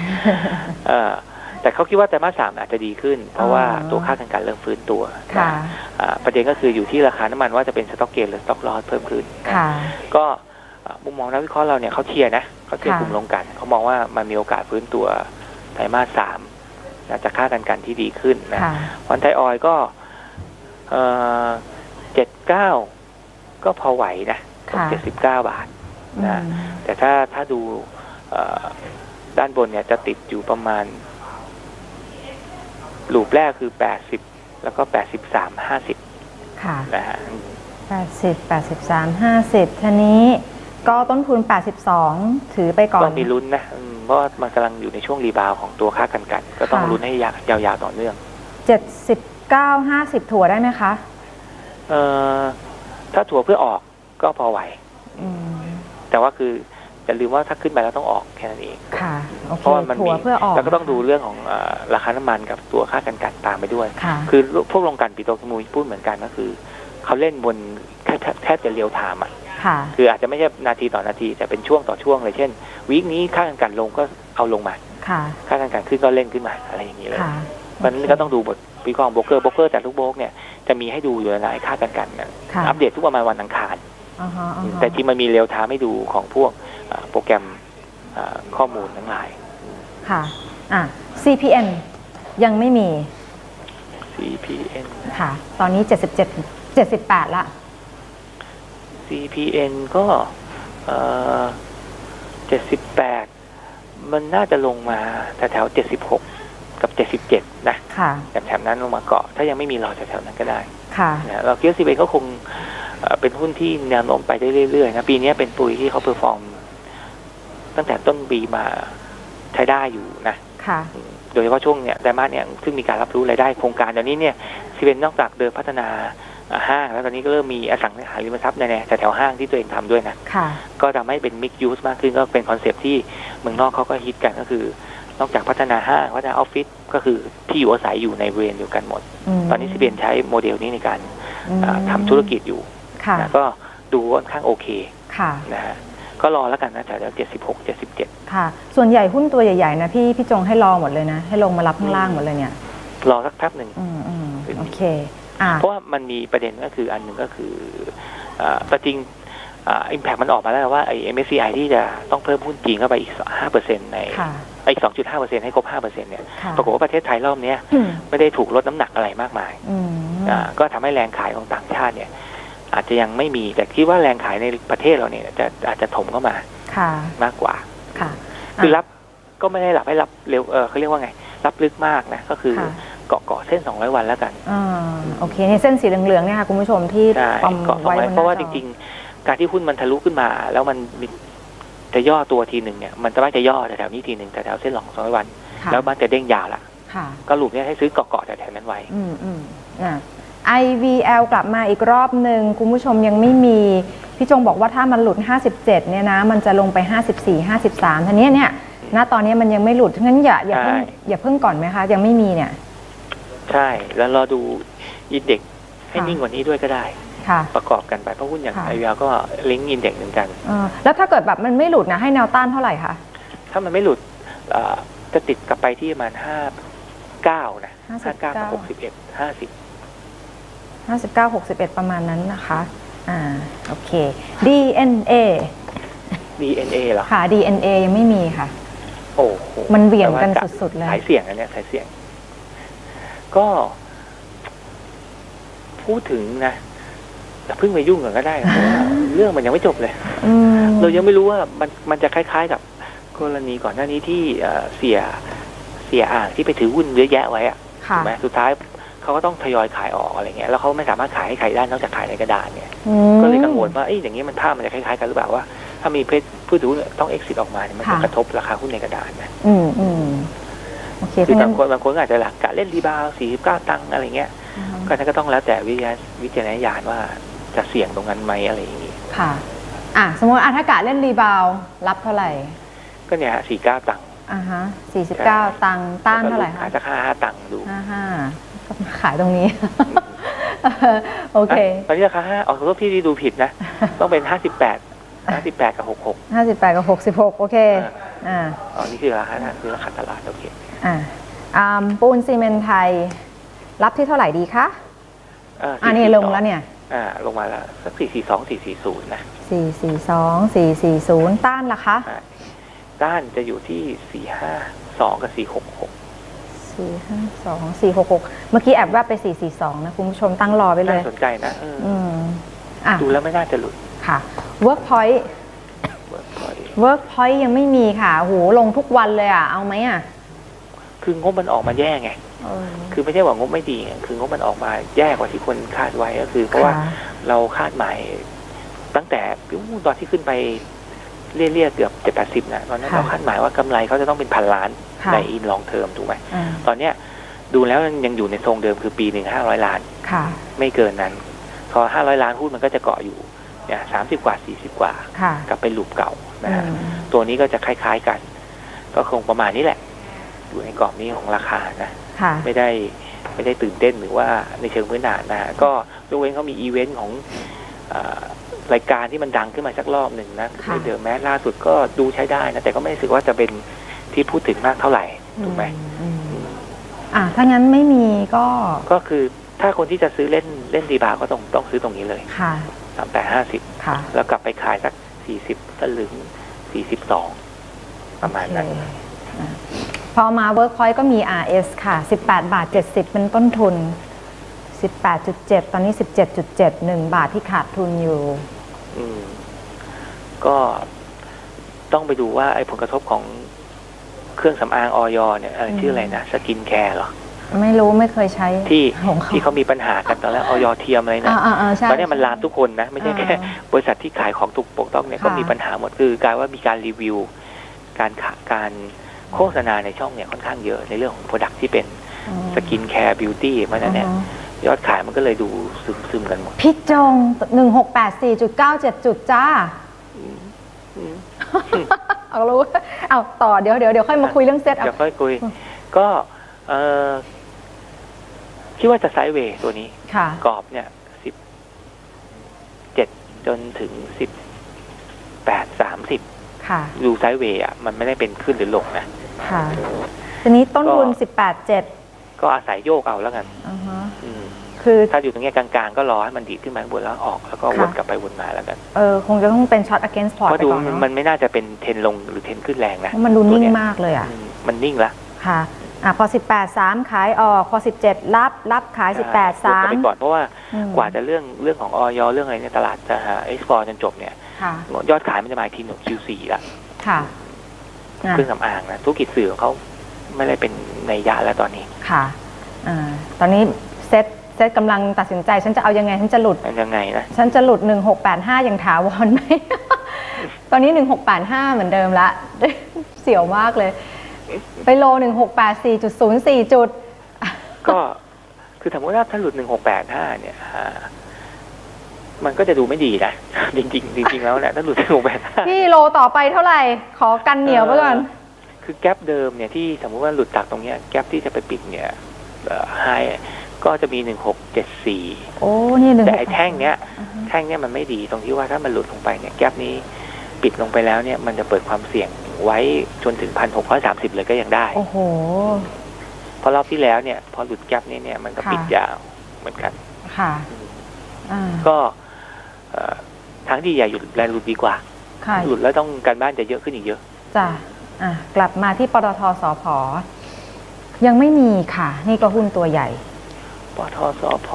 แต่เขาคิดว่าไตรมาสสามอาจจะดีขึ้นเพราะว่าตัวค่าการเริ่มฟื้นตัวประเด็นก็คืออยู่ที่ราคาน้ำมันว่าจะเป็นสต็อกเกนหรือสต็อกลอสเพิ่มขึ้นก็มุมมองนักวิเคราะห์เราเนี่ยเขาเชียร์นะเขาเชียร์กลุ่มลงกันเขามองว่ามันมีโอกาสฟื้นตัวไตรมาสสามจากค่าการกันที่ดีขึ้นนะวันไทยออยล์ก็เจ็ดเก้าก็พอไหวนะเจ็ดสิบเก้าบาทนะแต่ถ้าถ้าดูด้านบนเนี่ยจะติดอยู่ประมาณลูปแรกคือแปดสิบแล้วก็แปดสิบสามห้าสิบค่ะนะฮะแปดสิบ แปดสิบสาม ห้าสิบทีนี้ก็ต้นทุนแปดสิบสองถือไปก่อนต้องมีลุ้นนะเพราะมันกำลังอยู่ในช่วงรีบาวของตัวค่ากันกันก็ต้องลุ้นให้ยาวๆต่อเนื่องเจ็ดสิบเก้า ห้าสิบถั่วได้ไหมคะเอ่อถ้าถั่วเพื่อออกก็พอไหวแต่ว่าคืออย่าลืมว่าถ้าขึ้นไปแล้วต้องออกแค่นั้นเองค่ะเพราะมันมีแล้วก็ต้องดูเรื่องของราคาน้ำมันกับตัวค่ากันกันตามไปด้วยคือพวกโรงกลั่นปิโตรเคมีพูดเหมือนกันก็คือเขาเล่นบนแทบจะเรียลไทม์อ่ะคืออาจจะไม่ใช่นาทีต่อนาทีแต่เป็นช่วงต่อช่วงเลยเช่นวีคนี้ค่ากันกันลงก็เอาลงมาค่ากันกันขึ้นก็เล่นขึ้นมาอะไรอย่างนี้เลยมันก็ต้องดูบทวิเคราะห์โบรกเกอร์โบรกเกอร์แต่ทุกโบรกเนี่ยจะมีให้ดูอยู่ในค่ากันกันอัปเดตทุกประมาณวันอังคารแต่ที่มันมีเรียลไทม์ให้ดูของพวกโปรแกรมข้อมูลทั้งหลายค่ะอ่ะ ซี พี เอ็น ยังไม่มีซี พี เอ็นค่ะตอนนี้เจ็ดสิบเจ็ด เจ็ดสิบแปดละซี พี เอ็น ก็เจ็ดสิบแปดมันน่าจะลงมาแถวๆเจ็ดสิบหกแกับเจ็ดสิบเจ็ดนะแถบนั้นลงมาเกาะถ้ายังไม่มีรอแถวๆนั้นก็ได้นะเราคิดว่าซีเบก็คงเป็นหุ้นที่แนวโน้มไปได้เรื่อยๆนะปีนี้เป็นปุยที่เขาเพอร์ฟอร์มตั้งแต่ต้นปีมาใช้ได้อยู่นะโดยเฉพาะช่วงเนี้ยไตรมาสเนี่ยซึ่งมีการรับรู้รายได้โครงการเดี๋ยวนี้เนี่ยซีเบนอกจากเดินพัฒนาห้างแล้วตอนนี้ก็เริ่มมีอสังหาริมทรัพย์ในแถวห้างที่ตัวเองทำด้วยนะก็ทำให้เป็นมิกซ์ยูสมากขึ้นก็เป็นคอนเซปต์ที่เมืองนอกเขาก็ฮิตกันก็คือนอกจากพัฒนาห้างพัฒนาออฟฟิศก็คือที่อยู่อาศัยอยู่ในบริเวณเดียวกันหมดตอนนี้ซีเบนใช้โมเดลนี้ในการทำธุรกิจอยู่นะก็ดูค่อนข้างโอเคนะฮะก็รอแล้วกันนะจากเจ็ดสิบหก เจ็ดสิบเจ็ดค่ะส่วนใหญ่หุ้นตัวใหญ่ๆนะพี่พี่จงให้รอหมดเลยนะให้ลงมารับข้างล่างหมดเลยเนี่ยรอสักแป๊บหนึ่งโอเคเพราะว่ามันมีประเด็นก็คืออันหนึ่งก็คือประจริงอิมแพคมันออกมาแล้วว่าไอ้ เอ็ม เอส ซี ไอ ที่จะต้องเพิ่มหุ้นจีนเข้าไปอีก ห้าเปอร์เซ็นต์ ในอีก สองจุดห้าเปอร์เซ็นต์ ให้ครบ ห้าเปอร์เซ็นต์ เนี่ยปรากฏว่าประเทศไทยรอบนี้ไม่ได้ถูกลดน้ำหนักอะไรมากมายก็ทำให้แรงขายของต่างชาติเนี่ยอาจจะยังไม่มีแต่คิดว่าแรงขายในประเทศเราเนี่ยจะอาจจะถมเข้ามามากกว่าคือรับก็ไม่ได้รับให้รับเร็วเออเขาเรียกว่าไงรับลึกมากนะก็คือเกาะเกาะเส้นสองร้อยวันแล้วกันอ่าโอเคในเส้นสีเหลืองๆเนี่ยค่ะคุณผู้ชมที่ปั๊มไว้เพราะว่าจริงๆการที่หุ้นมันทะลุขึ้นมาแล้วมันจะย่อตัวทีหนึ่งเนี่ยมันจะไม่จะย่อแถวๆนี้ทีหนึ่งแต่แถวเส้นหลงสองร้อยวันแล้วมันจะเด้งยาวละก็หลุดเนี่ยให้ซื้อเกาะๆแถวๆนั้นไว้อืมอืมอ่า ไอ วี แอล กลับมาอีกรอบหนึ่งคุณผู้ชมยังไม่มีพี่จงบอกว่าถ้ามันหลุดห้าสิบเจ็ดเนี่ยนะมันจะลงไปห้าสิบสี่ ห้าสิบสามทีนี้เนี่ยณตอนนี้มันยังไม่หลุดงั้นอย่าอย่าเพิ่งอย่าเพิ่งก่อนไหมคะยังไม่มีเนี่ยใช่แล้วรอดูอินเด็กซ์ให้นิ่งกว่านี้ด้วยก็ได้ประกอบกันไปเพราะหุ้นอย่าง ไอ วี แอล ก็ลิงก์อินเด็กซ์เหมือนกันแล้วถ้าเกิดแบบมันไม่หลุดนะให้แนวต้านเท่าไหร่คะถ้ามันไม่หลุดจะติดกลับไปที่ประมาณห้าเก้านะห้าเก้ากับหกสิบเอ็ดห้าสิบห้าสิบเก้า หกสิบเอ็ดประมาณนั้นนะคะอ่าโอเค ดี เอ็น เอดี เอ็น เอ เหรอค่ะ ดี เอ็น เอ ยังไม่มีค่ะโอ้โหมันเหวี่ยงกันสุดๆเลยสายเสี่ยงอันเนี้ยสายเสี่ยงก็พูดถึงนะแต่เพิ่งไปยุ่งกันก็ได้เรื่องมันยังไม่จบเลยเรายังไม่รู้ว่ามันมันจะคล้ายๆกับกรณีก่อนหน้านี้ที่เสียเสียอ่างที่ไปถือหุ้นเยอะแยะไว้อะถูกไหมสุดท้ายเขาก็ต้องทยอยขายออกอะไรเงี้ยแล้วเขาไม่สามารถขายให้ใครได้นอกจากขายในกระดาษเนี่ยก็เลยกังวลว่าไอ้อย่างนี้มันภาพมันจะคล้ายๆกันหรือเปล่าว่าถ้ามีผู้ถือหุ้นต้อง exit ออกมาเนี่ยมันจะกระทบราคาหุ้นในกระดาษนะอืมอืมโอเคคือบางคนบางคนอาจจะหลักกะเล่นรีบาวสี่สิบเก้าตังค์อะไรเงี้ยก็นั่นก็ต้องแล้วแต่วิวิจารณญาณว่าจะเสี่ยงตรงนั้นไหมอะไรอย่างนี้ค่ะอ่ะสมมติอ่ะถ้ากะเล่นรีบาวรับเท่าไหร่ก็เนี่ยสี่เก้าตังค์อ่าฮะสี่สิบเก้าตังค์ต้านเท่าไหร่คะขายสักห้าห้าตังค์ดูห้าห้าก็ขายตรงนี้โอเคตอนนี้ราคาห้าอ๋อขอโทษพี่ที่ดูผิดนะต้องเป็นห้าสิบแปดห้าสิบแปดกับหกหกห้าสิบแปดกับหกสิบหกโอเคอ่าอ๋อนี่คือราคาคือราคาตลาดโอเคอ่าอ่าปูนซีเมนต์ไทยรับที่เท่าไหร่ดีคะอันนี้ลงแล้วเนี่ยอ่าลงมาแล้วสักสี่สี่สองสี่สี่ศูนย์นะสี่สี่สองสี่สี่ศูนย์ต้านล่ะคะต้านจะอยู่ที่สี่ห้าสองกับสี่หกหกสี่ห้าสองสี่หกหกเมื่อกี้แอบว่าไปสี่สี่สองนะคุณผู้ชมตั้งรอไปเลยน่าสนใจนะอืมอ่ะดูแล้วไม่น่าจะหลุดค่ะ Workpoint Workpoint ยังไม่มีค่ะโหลงทุกวันเลยอ่ะเอาไหมอ่ะคืองบมันออกมาแย่ไงคือไม่ใช่ว่างบไม่ดีคืองบมันออกมาแย่กว่าที่คนคาดไว้ก็คือเพราะว่าเราคาดหมายตั้งแต่ตอนที่ขึ้นไปเรียกๆเกือบเจ็ดแปดสิบนะตอนนั้นเราคาดหมายว่ากำไรเขาจะต้องเป็นพันล้านในอินลองเทอมถูกไหมตอนเนี้ยดูแล้วยังอยู่ในทรงเดิมคือปีหนึ่งห้าร้อยล้านไม่เกินนั้นพอห้าร้อยล้านหุ้นมันก็จะเกาะอยู่เนี่ยสามสิบกว่าสี่สิบกว่ากลับไปลูปเก่านะฮะตัวนี้ก็จะคล้ายๆกันก็คงประมาณนี้แหละอยู่ในกรอบนี้ของราคานะไม่ได้ไม่ได้ตื่นเต้นหรือว่าในเชิงพื้นฐานนะก็ยกเว้นเขามีอีเวนต์ของรายการที่มันดังขึ้นมาสักรอบหนึ่งนะในเดิมแม้ล่าสุดก็ดูใช้ได้นะแต่ก็ไม่รู้สึกว่าจะเป็นที่พูดถึงมากเท่าไหร่ถูกไหมอ่าถ้างั้นไม่มีก็ก็คือถ้าคนที่จะซื้อเล่นเล่นดีบาก็ต้องต้องซื้อตรงนี้เลยค่ะสามแปดห้าสิบแล้วกลับไปขายสักสี่สิบสลึงสี่สิบสองประมาณนั้นพอมา Workpoint ก็มี อาร์ เอส ค่ะสิบแปดบาทเจ็ดสิบเป็นต้นทุน สิบแปดจุดเจ็ด ตอนนี้ สิบเจ็ดจุดเจ็ด หนึ่งบาทที่ขาดทุนอยู่อืมก็ต้องไปดูว่าไอ้ผลกระทบของเครื่องสำอางออยเนี่ยอะไรชื่ออะไรนะสกินแคร์เหรอไม่รู้ไม่เคยใช้ที่ที่เขามีปัญหากันตอนแรกออยเทียมอะไรนะตอนนี้มันลามทุกคนนะไม่ใช่แค่บริษัทที่ขายของถูกปกต้องเนี่ยก็มีปัญหาหมดคือกลายว่ามีการรีวิวการการโฆษณาในช่องเนี่ยค่อนข้างเยอะในเรื่องของโปรดักต์ที่เป็นสกินแคร์บิวตี้เพราะฉะนั้นเนี่ยยอดขายมันก็เลยดูซึมซึมกันหมดพี่จงหนึ่งหกแปดสี่จุดเก้าเจ็ดจุดจ้าเอารู้เอาต่อเดี๋ยวเดี๋ยวเดี๋ยวค่อยมาคุยเรื่องเซตเดี๋ยวค่อยคุยก็เออคิดว่าจะไซด์เวย์ตัวนี้กรอบเนี่ยสิบเจ็ดจนถึงสิบแปดสามสิบดูไซด์เวย์อ่ะมันไม่ได้เป็นขึ้นหรือลงนะค่ะทีนี้ต้นทุนสิบแปดเจ็ดก็อาศัยโยกเอาแล้วกันคือถ้าอยู่ตรงนี้กลางๆก็รอให้มันดีขึ้นมาบนแล้วออกแล้วก็วนกลับไปวนมาแล้วกันเออคงจะต้องเป็นช็อต against port เพราะดูมันไม่น่าจะเป็นเทรนลงหรือเทรนขึ้นแรงนะมันดูนิ่งมากเลยอ่ะมันนิ่งละค่ะอ่ะพอสิบแปดสามขายออกพอสิบเจ็ดรับรับขายสิบแปดสามไปก่อนเพราะว่ากว่าจะเรื่องเรื่องของออยเรื่องอะไรเนี่ยตลาดจะหาเอ็กซ์พอร์ตจนจบเนี่ยยอดขายมันจะมาทีหนึ่ง คิว โฟร์ ละค่ะเครื่องสำอางนะธุรกิจสื่อของเขาไม่ได้เป็นในยะแล้วตอนนี้ค่ะอ่าตอนนี้เซ็ตเซ็ตกำลังตัดสินใจฉันจะเอายังไงฉันจะหลุดยังไงนะฉันจะหลุดหนึ่งหกแปดห้าอย่างถาวรไหม ตอนนี้หนึ่งหกแปดห้าเหมือนเดิมละเสียวมากเลยไปโลหนึ่งหกแปดสี่จุดศูนย์สี่จุดก็คือสมมติว่าถ้าหลุดหนึ่งหกแปดห้าเนี่ยมันก็จะดูไม่ดีนะจริงจริงจริงแล้วเนี่ยถ้าหลุดหนึ่งหกแปดห้าพี่โลต่อไปเท่าไหร่ขอกันเหนียวไปก่อนคือแก๊ปเดิมเนี่ยที่สมมติว่าหลุดจากตรงเนี้ยแก๊ปที่จะไปปิดเนี่ยไฮก็จะมีหนึ่งหกเจ็ดสี่โอ้นี่หนึ่งแต่ไอ้แท่งเนี้ยแท่งเนี้ยมันไม่ดีตรงที่ว่าถ้ามันหลุดลงไปเนี่ยแก๊ปนี้ปิดลงไปแล้วเนี่ยมันจะเปิดความเสี่ยงไว้จนถึงพันหกร้อยสามสิบเลยก็ยังได้โอ้โหเพราะรอบที่แล้วเนี่ยพอหลุดแก๊ปนี้เนี่ยมันก็ปิดยาวเหมือนกันค่ะก็ทางที่อย่าหยุดแรงหลุดดีกว่าหลุดแล้วต้องการบ้านจะเยอะขึ้นอีกเยอะจ้ะอ่ะกลับมาที่ปตท.สผ.ยังไม่มีค่ะนี่ก็หุ้นตัวใหญ่ปตท.สผ.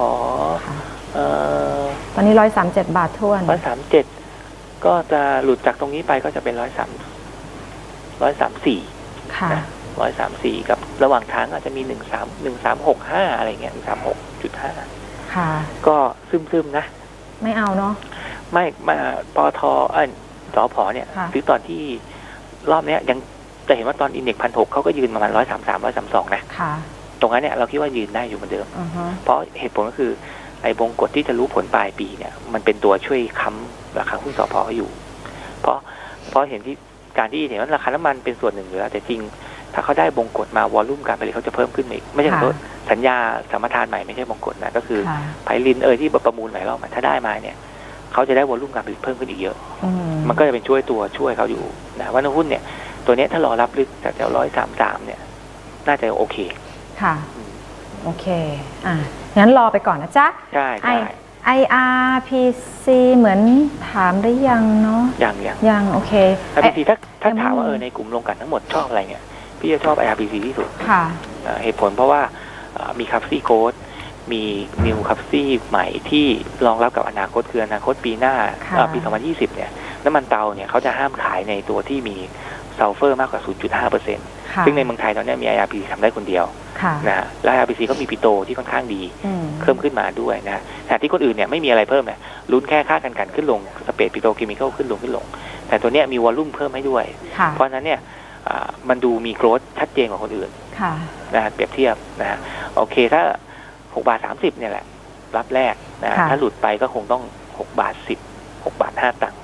ตอนนี้ร้อยสามเจ็ดบาททวนร้อยสามเจ็ดก็จะหลุดจากตรงนี้ไปก็จะเป็นร้อยสามร้อยสามสี่ค่ะร้อยสามสี่กับระหว่างทางอาจจะมีหนึ่งสามหนึ่งสามหกห้าอะไรเงี้ยหนึ่งสามหกจุดห้าค่ะก็ซึมๆนะไม่เอาเนาะไม่มาปตท.เออสผ.เนี่ยซื้อตอนที่รอบเนี้ยยังจะเห็นว่าตอนอินเด็กซ์พันหกเขาก็ยืนประมาณร้อยสามสามร้อยสามสองนะตรงนั้นเนี่ยเราคิดว่ายืนได้อยู่เหมือนเดิม uh-huh. เพราะเหตุผลก็คือไอ้วงกฎที่จะรู้ผลปลายปีเนี่ยมันเป็นตัวช่วยค้ำราคาหุ้นสผ.อยู่เพราะเพราะเห็นที่การที่เห็นว่าราคาน้ำมันเป็นส่วนหนึ่งอยู่แล้วแต่จริงถ้าเขาได้วงกฎมาวอลลุ่มการผลิตเขาจะเพิ่มขึ้นอีกไม่ใช่ตัวสัญญาสัมปทานใหม่ไม่ใช่วงกฎนะก็คือไพลินเออที่ประมูลใหม่รอบถ้าได้มาเนี่ยเขาจะได้วอลลุ่มการผลิตเพิ่มขึ้นอีกเยอะมันก็จะเป็นช่วยตัวช่วยเขาอยู่นะว่าหุ้นเนี่ยตัวนี้ถ้ารอรับลึกจากแถวร้อยสามสามเนี่ยน่าจะโอเคค่ะโอเคอ่ะงั้นรอไปก่อนนะจ๊ะใช่ใช่ไอ อาร์ พี ซี เหมือนถามได้ยังเนาะยังยังยังโอเคไอ อาร์ พี ซี ถ้าถ้าถามว่าเออในกลุ่มลงกันทั้งหมดชอบอะไรเนี่ยพี่จะชอบ ไอ อาร์ พี ซี ที่สุดค่ะเหตุผลเพราะว่ามีคัพซี่โค้ดมีนิวคัพซี่ใหม่ที่รองรับกับอนาคตคืออนาคตปีหน้าปีสองพันยี่สิบเนี่ยน้ำมันเตาเนี่ยเขาจะห้ามขายในตัวที่มีซัลเฟอร์มากกว่า ศูนย์จุดห้าเปอร์เซ็นต์ ซึ่งในเมืองไทยตอนนี้มี ไอ อาร์ พี ซี ทำได้คนเดียวนะและ ไอ อาร์ พี ซี ก็มีปิโตที่ค่อนข้างดีเพิ่มขึ้นมาด้วยนะแต่ที่คนอื่นเนี่ยไม่มีอะไรเพิ่มนะลุ้นแค่ค่ากันกันขึ้นลงสเปรดปิโตเคมีคอลขึ้นลงขึ้นลงแต่ตัวเนี้ยมีวอลลุ่มเพิ่มให้ด้วยเพราะนั้นเนี่ยมันดูมีโกรธชัดเจนกว่าคนอื่นนะเปรียบเทียบนะโอเคถ้าหกบาทสามสิบเนี่ยแหละรับแรกนะถ้าหลุดไปก็คงต้องหกบาทสิบ หกบาทห้าตังค์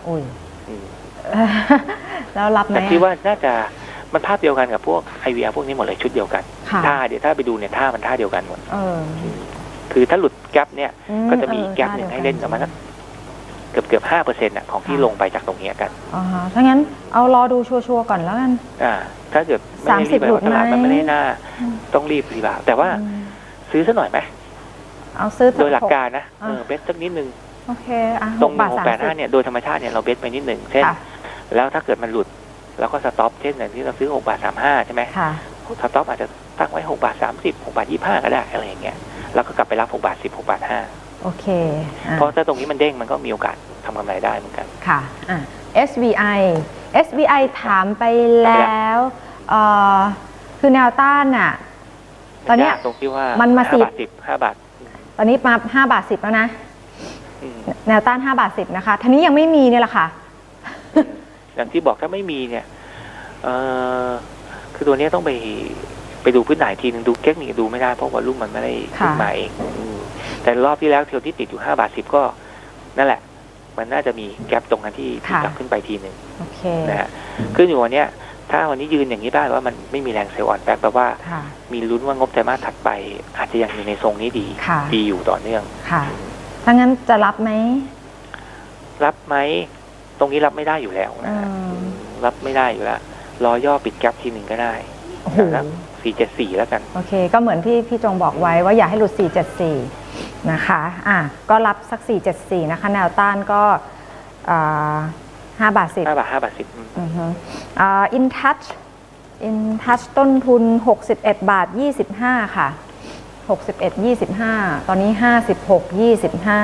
แล้วรับไหมแต่คิดว่าน่าจะมันภาพเดียวกันกับพวก ไอ วี อาร์ พวกนี้หมดเลยชุดเดียวกันท่าเดี๋ยวถ้าไปดูเนี่ยท่ามันท่าเดียวกันหมดคือถ้าหลุดแกปเนี่ยก็จะมีแกปหนึ่งให้เล่นประมาณเกือบเกือบห้าเปอร์เซ็นต์ของที่ลงไปจากตรงนี้กันอ๋อถ้างั้นเอารอดูชัวร์ๆก่อนแล้วกันอ่าถ้าเกิดไม่ได้รีบไปตลาดมันไม่ได้น่าต้องรีบรีบแต่ว่าซื้อซะหน่อยไหมเอาซื้อโดยหลักการนะเออเบสสักนิดนึงโอเคตรงหกแปดห้าเนี่ยโดยธรรมชาติเนี่ยเราเบสไปนิดหนึ่งเช่นแล้วถ้าเกิดมันหลุดเราก็สต็อปเช่นอย่างที่เราซื้อหกบาทสามห้าใช่ไหมสต็อปอาจจะตั้งไว้หกบาทสามสิบหกบาทยี่ห้าก็ได้อะไรอย่างเงี้ยแล้วก็กลับไปรับหกบาทสิบหกบาทห้าโอเคเพราะถ้าตรงนี้มันเด้งมันก็มีโอกาสทำกำไรได้เหมือนกันค่ะอ่ะ เอส วี ไอ เอส วี ไอ ถามไปแล้วเอ่อคือแนวต้านน่ะตอนนี้ตรงที่ว่ามันมาสิบสิบห้าบาทตอนนี้มาห้าบาทสิบแล้วนะแนวต้านห้าบาทสิบนะคะทีนี้ยังไม่มีเนี่ยแหละค่ะอย่างที่บอกถ้าไม่มีเนี่ยเออคือตัวนี้ต้องไปไปดูพื้นฐานทีนึงดูเทคนิคดูไม่ได้เพราะว่ารุ่มมันไม่ได้ขึ้นมาเองแต่รอบที่แล้วเที่ยวที่ติดอยู่ห้าบาทสิบก็นั่นแหละมันน่าจะมีแกลบตรงนั้นที่กลับขึ้นไปทีหนึ่งนะฮะขึ้นอยู่วันนี้ถ้าวันนี้ยืนอย่างนี้ได้ว่ามันไม่มีแรงเซลล์อ่อนแปลว่ามีลุ้นว่างบไตรมาสถัดไปอาจจะยังอยู่ในทรงนี้ดีดีอยู่ต่อเนื่องค่ะถ้างั้นจะรับไหมรับไหมตรงนี้รับไม่ได้อยู่แล้วนะรับไม่ได้อยู่แล้วรอย่อปิดแกลบทีหนึ่งก็ได้นะครับสี่เจ็ดสี่แล้วกันโอเคก็เหมือนที่พี่จงบอกไว้ว่าอย่าให้หลุดสี่เจ็ดสี่นะคะอ่ะก็รับสักสี่เจ็ดสี่นะคะแนวต้านก็ห้าบาทสิบห้าบาทห้าบาทสิบอ่าอินทัชอินทัชต้นทุนหกสิบเอ็ดบาทยี่สิบห้าค่ะหกสิบเอ็ดยี่สิบห้าตอนนี้ห้าสิบหกยี่สิบห้า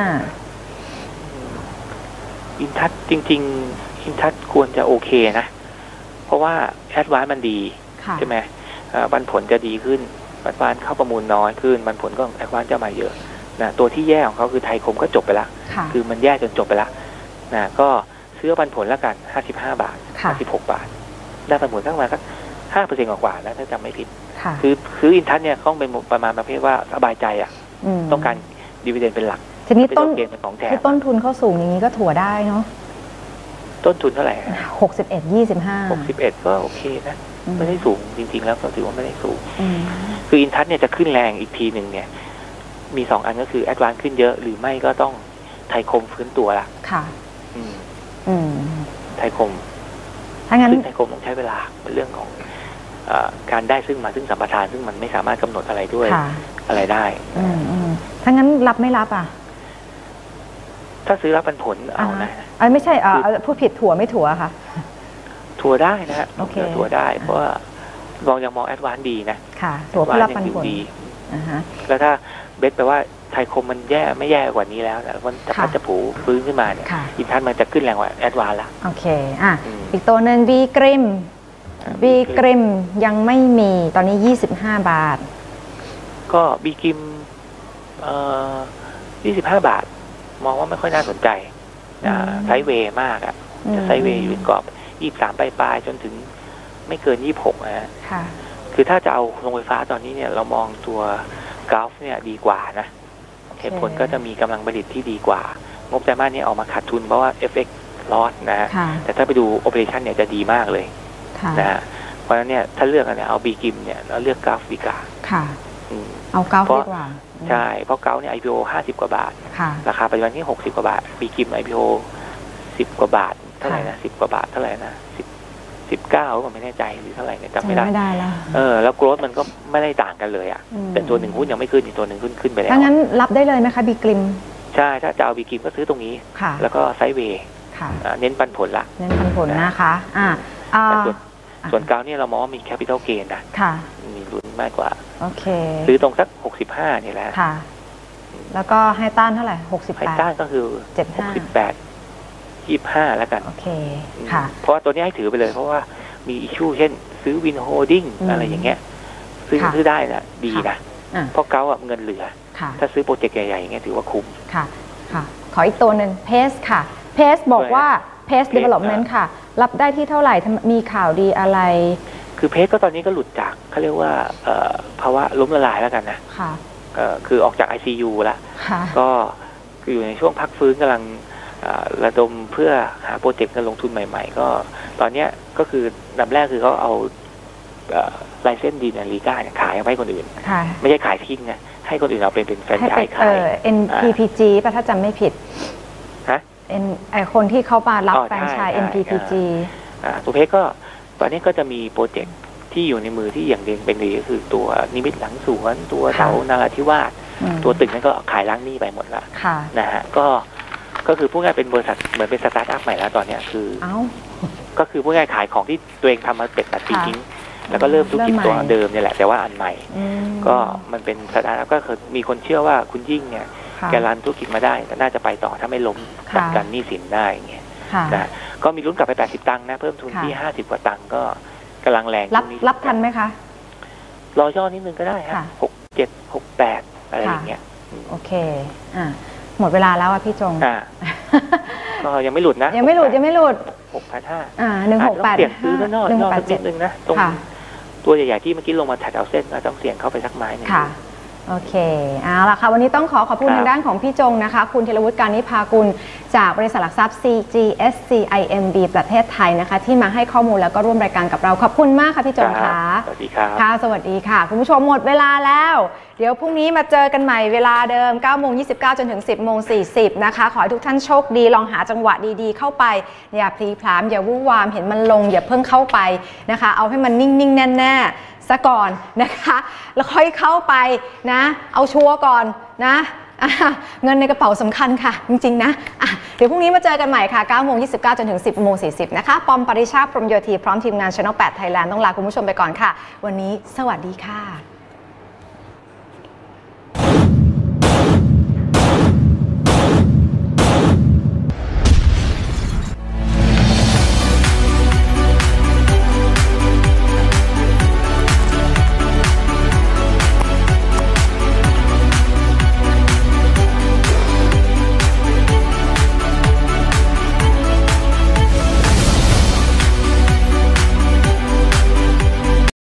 อินทัชจริงๆอินทัชควรจะโอเคนะเพราะว่าแอดวานซ์มันดีใช่ไหมปันผลจะดีขึ้นปันผลเข้าประมูลน้อยขึ้นปันผลก็แอดวานซ์จะมาเยอะนะตัวที่แย่ของเขาคือไทยคมก็จบไปละคือมันแย่จนจบไปละนะก็ซื้อปันผลแล้วกันห้าสิบห้าบาทห้าสิบหกบาทได้ปันผลสักประมาณสักห้าเปอร์เซ็นต์กว่าๆนะถ้าจำไม่ผิดคือซื้ออินทัชเนี่ยต้องเป็นประมาณประเภทว่าสบายใจอ่ะต้องการดีเวเดนเป็นหลักทีนี้ต้นคือต้นทุนเข้าสูงอย่างนี้ก็ถั่วได้เนาะต้นทุนเท่าไหร่หกสิบเอ็ดยี่สิบห้าหกสิบเอ็ดก็โอเคนะไม่ได้สูงจริงๆแล้วก็ถือว่าไม่ได้สูงคืออินทัชเนี่ยจะขึ้นแรงอีกทีหนึ่งเนี่ยมีสองอันก็คือแอดวานซ์ขึ้นเยอะหรือไม่ก็ต้องไทยคมฟื้นตัวละค่ะไทยคมถ้างั้นซึ่งไทยคมต้องใช้เวลาเป็นเรื่องของการได้ซึ่งมาซึ่งสัมปทานซึ่งมันไม่สามารถกำหนดอะไรด้วยอะไรได้ถ้างั้นรับไม่รับอ่ะถ้าซื้อรับปันผลเอานะอันไม่ใช่อ่าผู้ผิดถั่วไม่ถั่วค่ะถั่วได้นะฮะถั่วได้เพราะว่าลองยังมองแอดวานซ์ดีนะค่ะถั่วรับปันผลแล้วถ้าเบสแปลว่าไทยคมมันแย่ไม่แย่กว่านี้แล้วนะมันจะพัดจะผูฟื้นขึ้นมาเนี่ยอินทัชมันจะขึ้นแรงกว่าแอดวานซ์ละโอเคอ่ะอีกตัวหนึ่งบีกริมบีกริมยังไม่มีตอนนี้ยี่สิบห้าบาทก็บีกริมเอ่อยี่สิบห้าบาทมองว่าไม่ค่อยน่าสนใจไซด์เวย์มากอ่ะจะไซด์เวย์อยู่กรอบยี่สิบสามปลายๆจนถึงไม่เกินยี่สิบหกนะคือถ้าจะเอาโรงไฟฟ้าตอนนี้เนี่ยเรามองตัวกราฟเนี่ยดีกว่านะเหตุผลก็จะมีกำลังผลิตที่ดีกว่างบไตรมาสนี้ออกมาขาดทุนเพราะว่า เอฟ เอ็กซ์ loss นะฮะแต่ถ้าไปดู operation เนี่ยจะดีมากเลยนะฮะเพราะฉะนั้นเนี่ยถ้าเลือกกันเนี่ยเอาบีกิมเนี่ยแล้วเลือกกราฟดีกว่าค่ะเอากราฟดีกว่าใช่เพราะเก้าเนี่ย ไอ พี โอ ห้าสิบกว่าบาทราคาปัจจุบันที่หกสิบกว่าบาทบีกิม ไอ พี โอ สิบกว่าบาทเท่าไหร่นะสิบกว่าบาทเท่าไหร่นะสิบ สิบเก้าผมไม่แน่ใจหรือเท่าไหร่เนี่ยจำไม่ได้เออแล้วโกรธมันก็ไม่ได้ต่างกันเลยอ่ะแต่ตัวหนึ่งหุ้นยังไม่ขึ้นอีกตัวหนึ่งขึ้นขึ้นไปแล้วถ้างั้นรับได้เลยไหมคะบีกิมใช่ถ้าจะเอาบีกิมก็ซื้อตรงนี้แล้วก็ไซด์เวย์เน้นปันผลละเน้นปันผลนะคะอ่าส่วนเก้าเนี่ยเรามองว่ามีแคปิตอลเกนนะมีลุ้นมากกว่าโอเคซื้อตรงสักหกสิบห้านี่แหละค่ะแล้วก็ให้ต้านเท่าไหร่หกสิบแปดให้ต้านก็คือหกสิบแปดยี่สิบห้าแล้วกันโอเคค่ะเพราะว่าตัวนี้ให้ถือไปเลยเพราะว่ามีอิชชูเช่นซื้อวินโฮลดิ้งอะไรอย่างเงี้ยซื้อซื้อได้นะดีนะเพราะเก้าเงินเหลือถ้าซื้อโปรเจกต์ใหญ่ๆอย่างเงี้ยถือว่าคุ้มค่ะค่ะขออีกตัวหนึ่งเพสค่ะเพสบอกว่าเพสเดเวล็อปเมนต์ค่ะรับได้ที่เท่าไหร่มีข่าวดีอะไรคือเพสก็ตอนนี้ก็หลุดจากเขาเรียกว่าภาวะล้มละลายแล้วกันนะค่ะคือออกจาก ไอ ซี ยู แล้วก็คืออยู่ในช่วงพักฟื้นกำลังระดมเพื่อหาโปรเจกต์การลงทุนใหม่ๆก็ตอนนี้ก็คือดับแรกคือเขาเอาไลเซนส์ดีนาลีก้าขายให้คนอื่นไม่ใช่ขายทิ้งนะให้คนอื่นเอาเป็นเป็นแฟรนไชส์ขายเอ็น พี พี จี ป่ะถ้าจำไม่ผิดฮะไอคนที่เขามารับแฟรนไชส์ เอ็น พี พี จีตัวเพชรก็ตอนนี้ก็จะมีโปรเจกต์ที่อยู่ในมือที่อย่างเด่นเป็นดีก็คือตัวนิมิตหลังสวนตัวเสานาราธิวาสตัวตึกนั้นก็ขายล้างหนี้ไปหมดละนะฮะก็ก็คือพูดง่ายเป็นบริษัทเหมือนเป็นสตาร์ทอัพใหม่แล้วตอนนี้คือก็คือพูดง่ายขายของที่ตัวเองทำมาเป็ดตัดปีทิ้งแล้วก็เริ่มธุรกิจตัวเดิมเนี่ยแหละแต่ว่าอันใหม่ก็มันเป็นสตาร์ทอัพก็คือมีคนเชื่อว่าคุณยิ่งเนี่ยแกรันธุรกิจมาได้แต่น่าจะไปต่อถ้าไม่ล้มจัดการหนี้สินได้เงี้ยนะก็มีลุ้นกลับไปแปดสิบตังค์นะเพิ่มทุนที่ห้าสิบกว่าตังค์ก็กำลังแรงรับรับทันไหมคะรอย่อนิดนึงก็ได้ครับหกเจ็ดหกแปดอะไรอย่างเงี้ยโอเคอ่าหมดเวลาแล้วอ่ะพี่จงอ่าก็ยังไม่หลุดนะยังไม่หลุดยังไม่หลุดหกพันห้าอ่าหนึ่งหกแปดเสี่ยงซื้อก็นอกนอกสักนิดนึงนะตรงตัวใหญ่ๆที่เมื่อกี้ลงมาแถวเส้นต้องเสี่ยงเข้าไปสักไม้นึงค่ะโอเคเอาล่ะค่ะวันนี้ต้องขอขอบคุณทางด้านของพี่จงนะคะคุณธีรวุฒิ การนิพากุลจากบริษัทหลักทรัพย์ ซี จี เอส ซี ไอ เอ็ม บี ประเทศไทยนะคะที่มาให้ข้อมูลแล้วก็ร่วมรายการกับเราขอบคุณมากค่ะพี่จงค่ะสวัสดีครับค่ะสวัสดีค่ะคุณผู้ชมหมดเวลาแล้วเดี๋ยวพรุ่งนี้มาเจอกันใหม่เวลาเดิม เก้าโมงยี่สิบเก้า จนถึง สิบโมงสี่สิบ นะคะขอให้ทุกท่านโชคดีลองหาจังหวะดีๆเข้าไปอย่าพลีพลามอย่าวู่วามเห็นมันลงอย่าเพิ่งเข้าไปนะคะเอาให้มันนิ่งๆแน่ๆซะก่อนนะคะแล้วค่อยเข้าไปนะเอาชัวร์ก่อนนะเงินในกระเป๋าสำคัญค่ะจริงๆนะะเดี๋ยวพรุ่งนี้มาเจอกันใหม่ค่ะ เก้าโมงยี่สิบเก้า จนถึง สิบโมงสี่สิบ นะคะปอมปริชาติ พรหมโยธีพร้อมทีมงาน Channel แปด Thailand ต้องลาคุณผู้ชมไปก่อนค่ะวันนี้สวัสดีค่ะ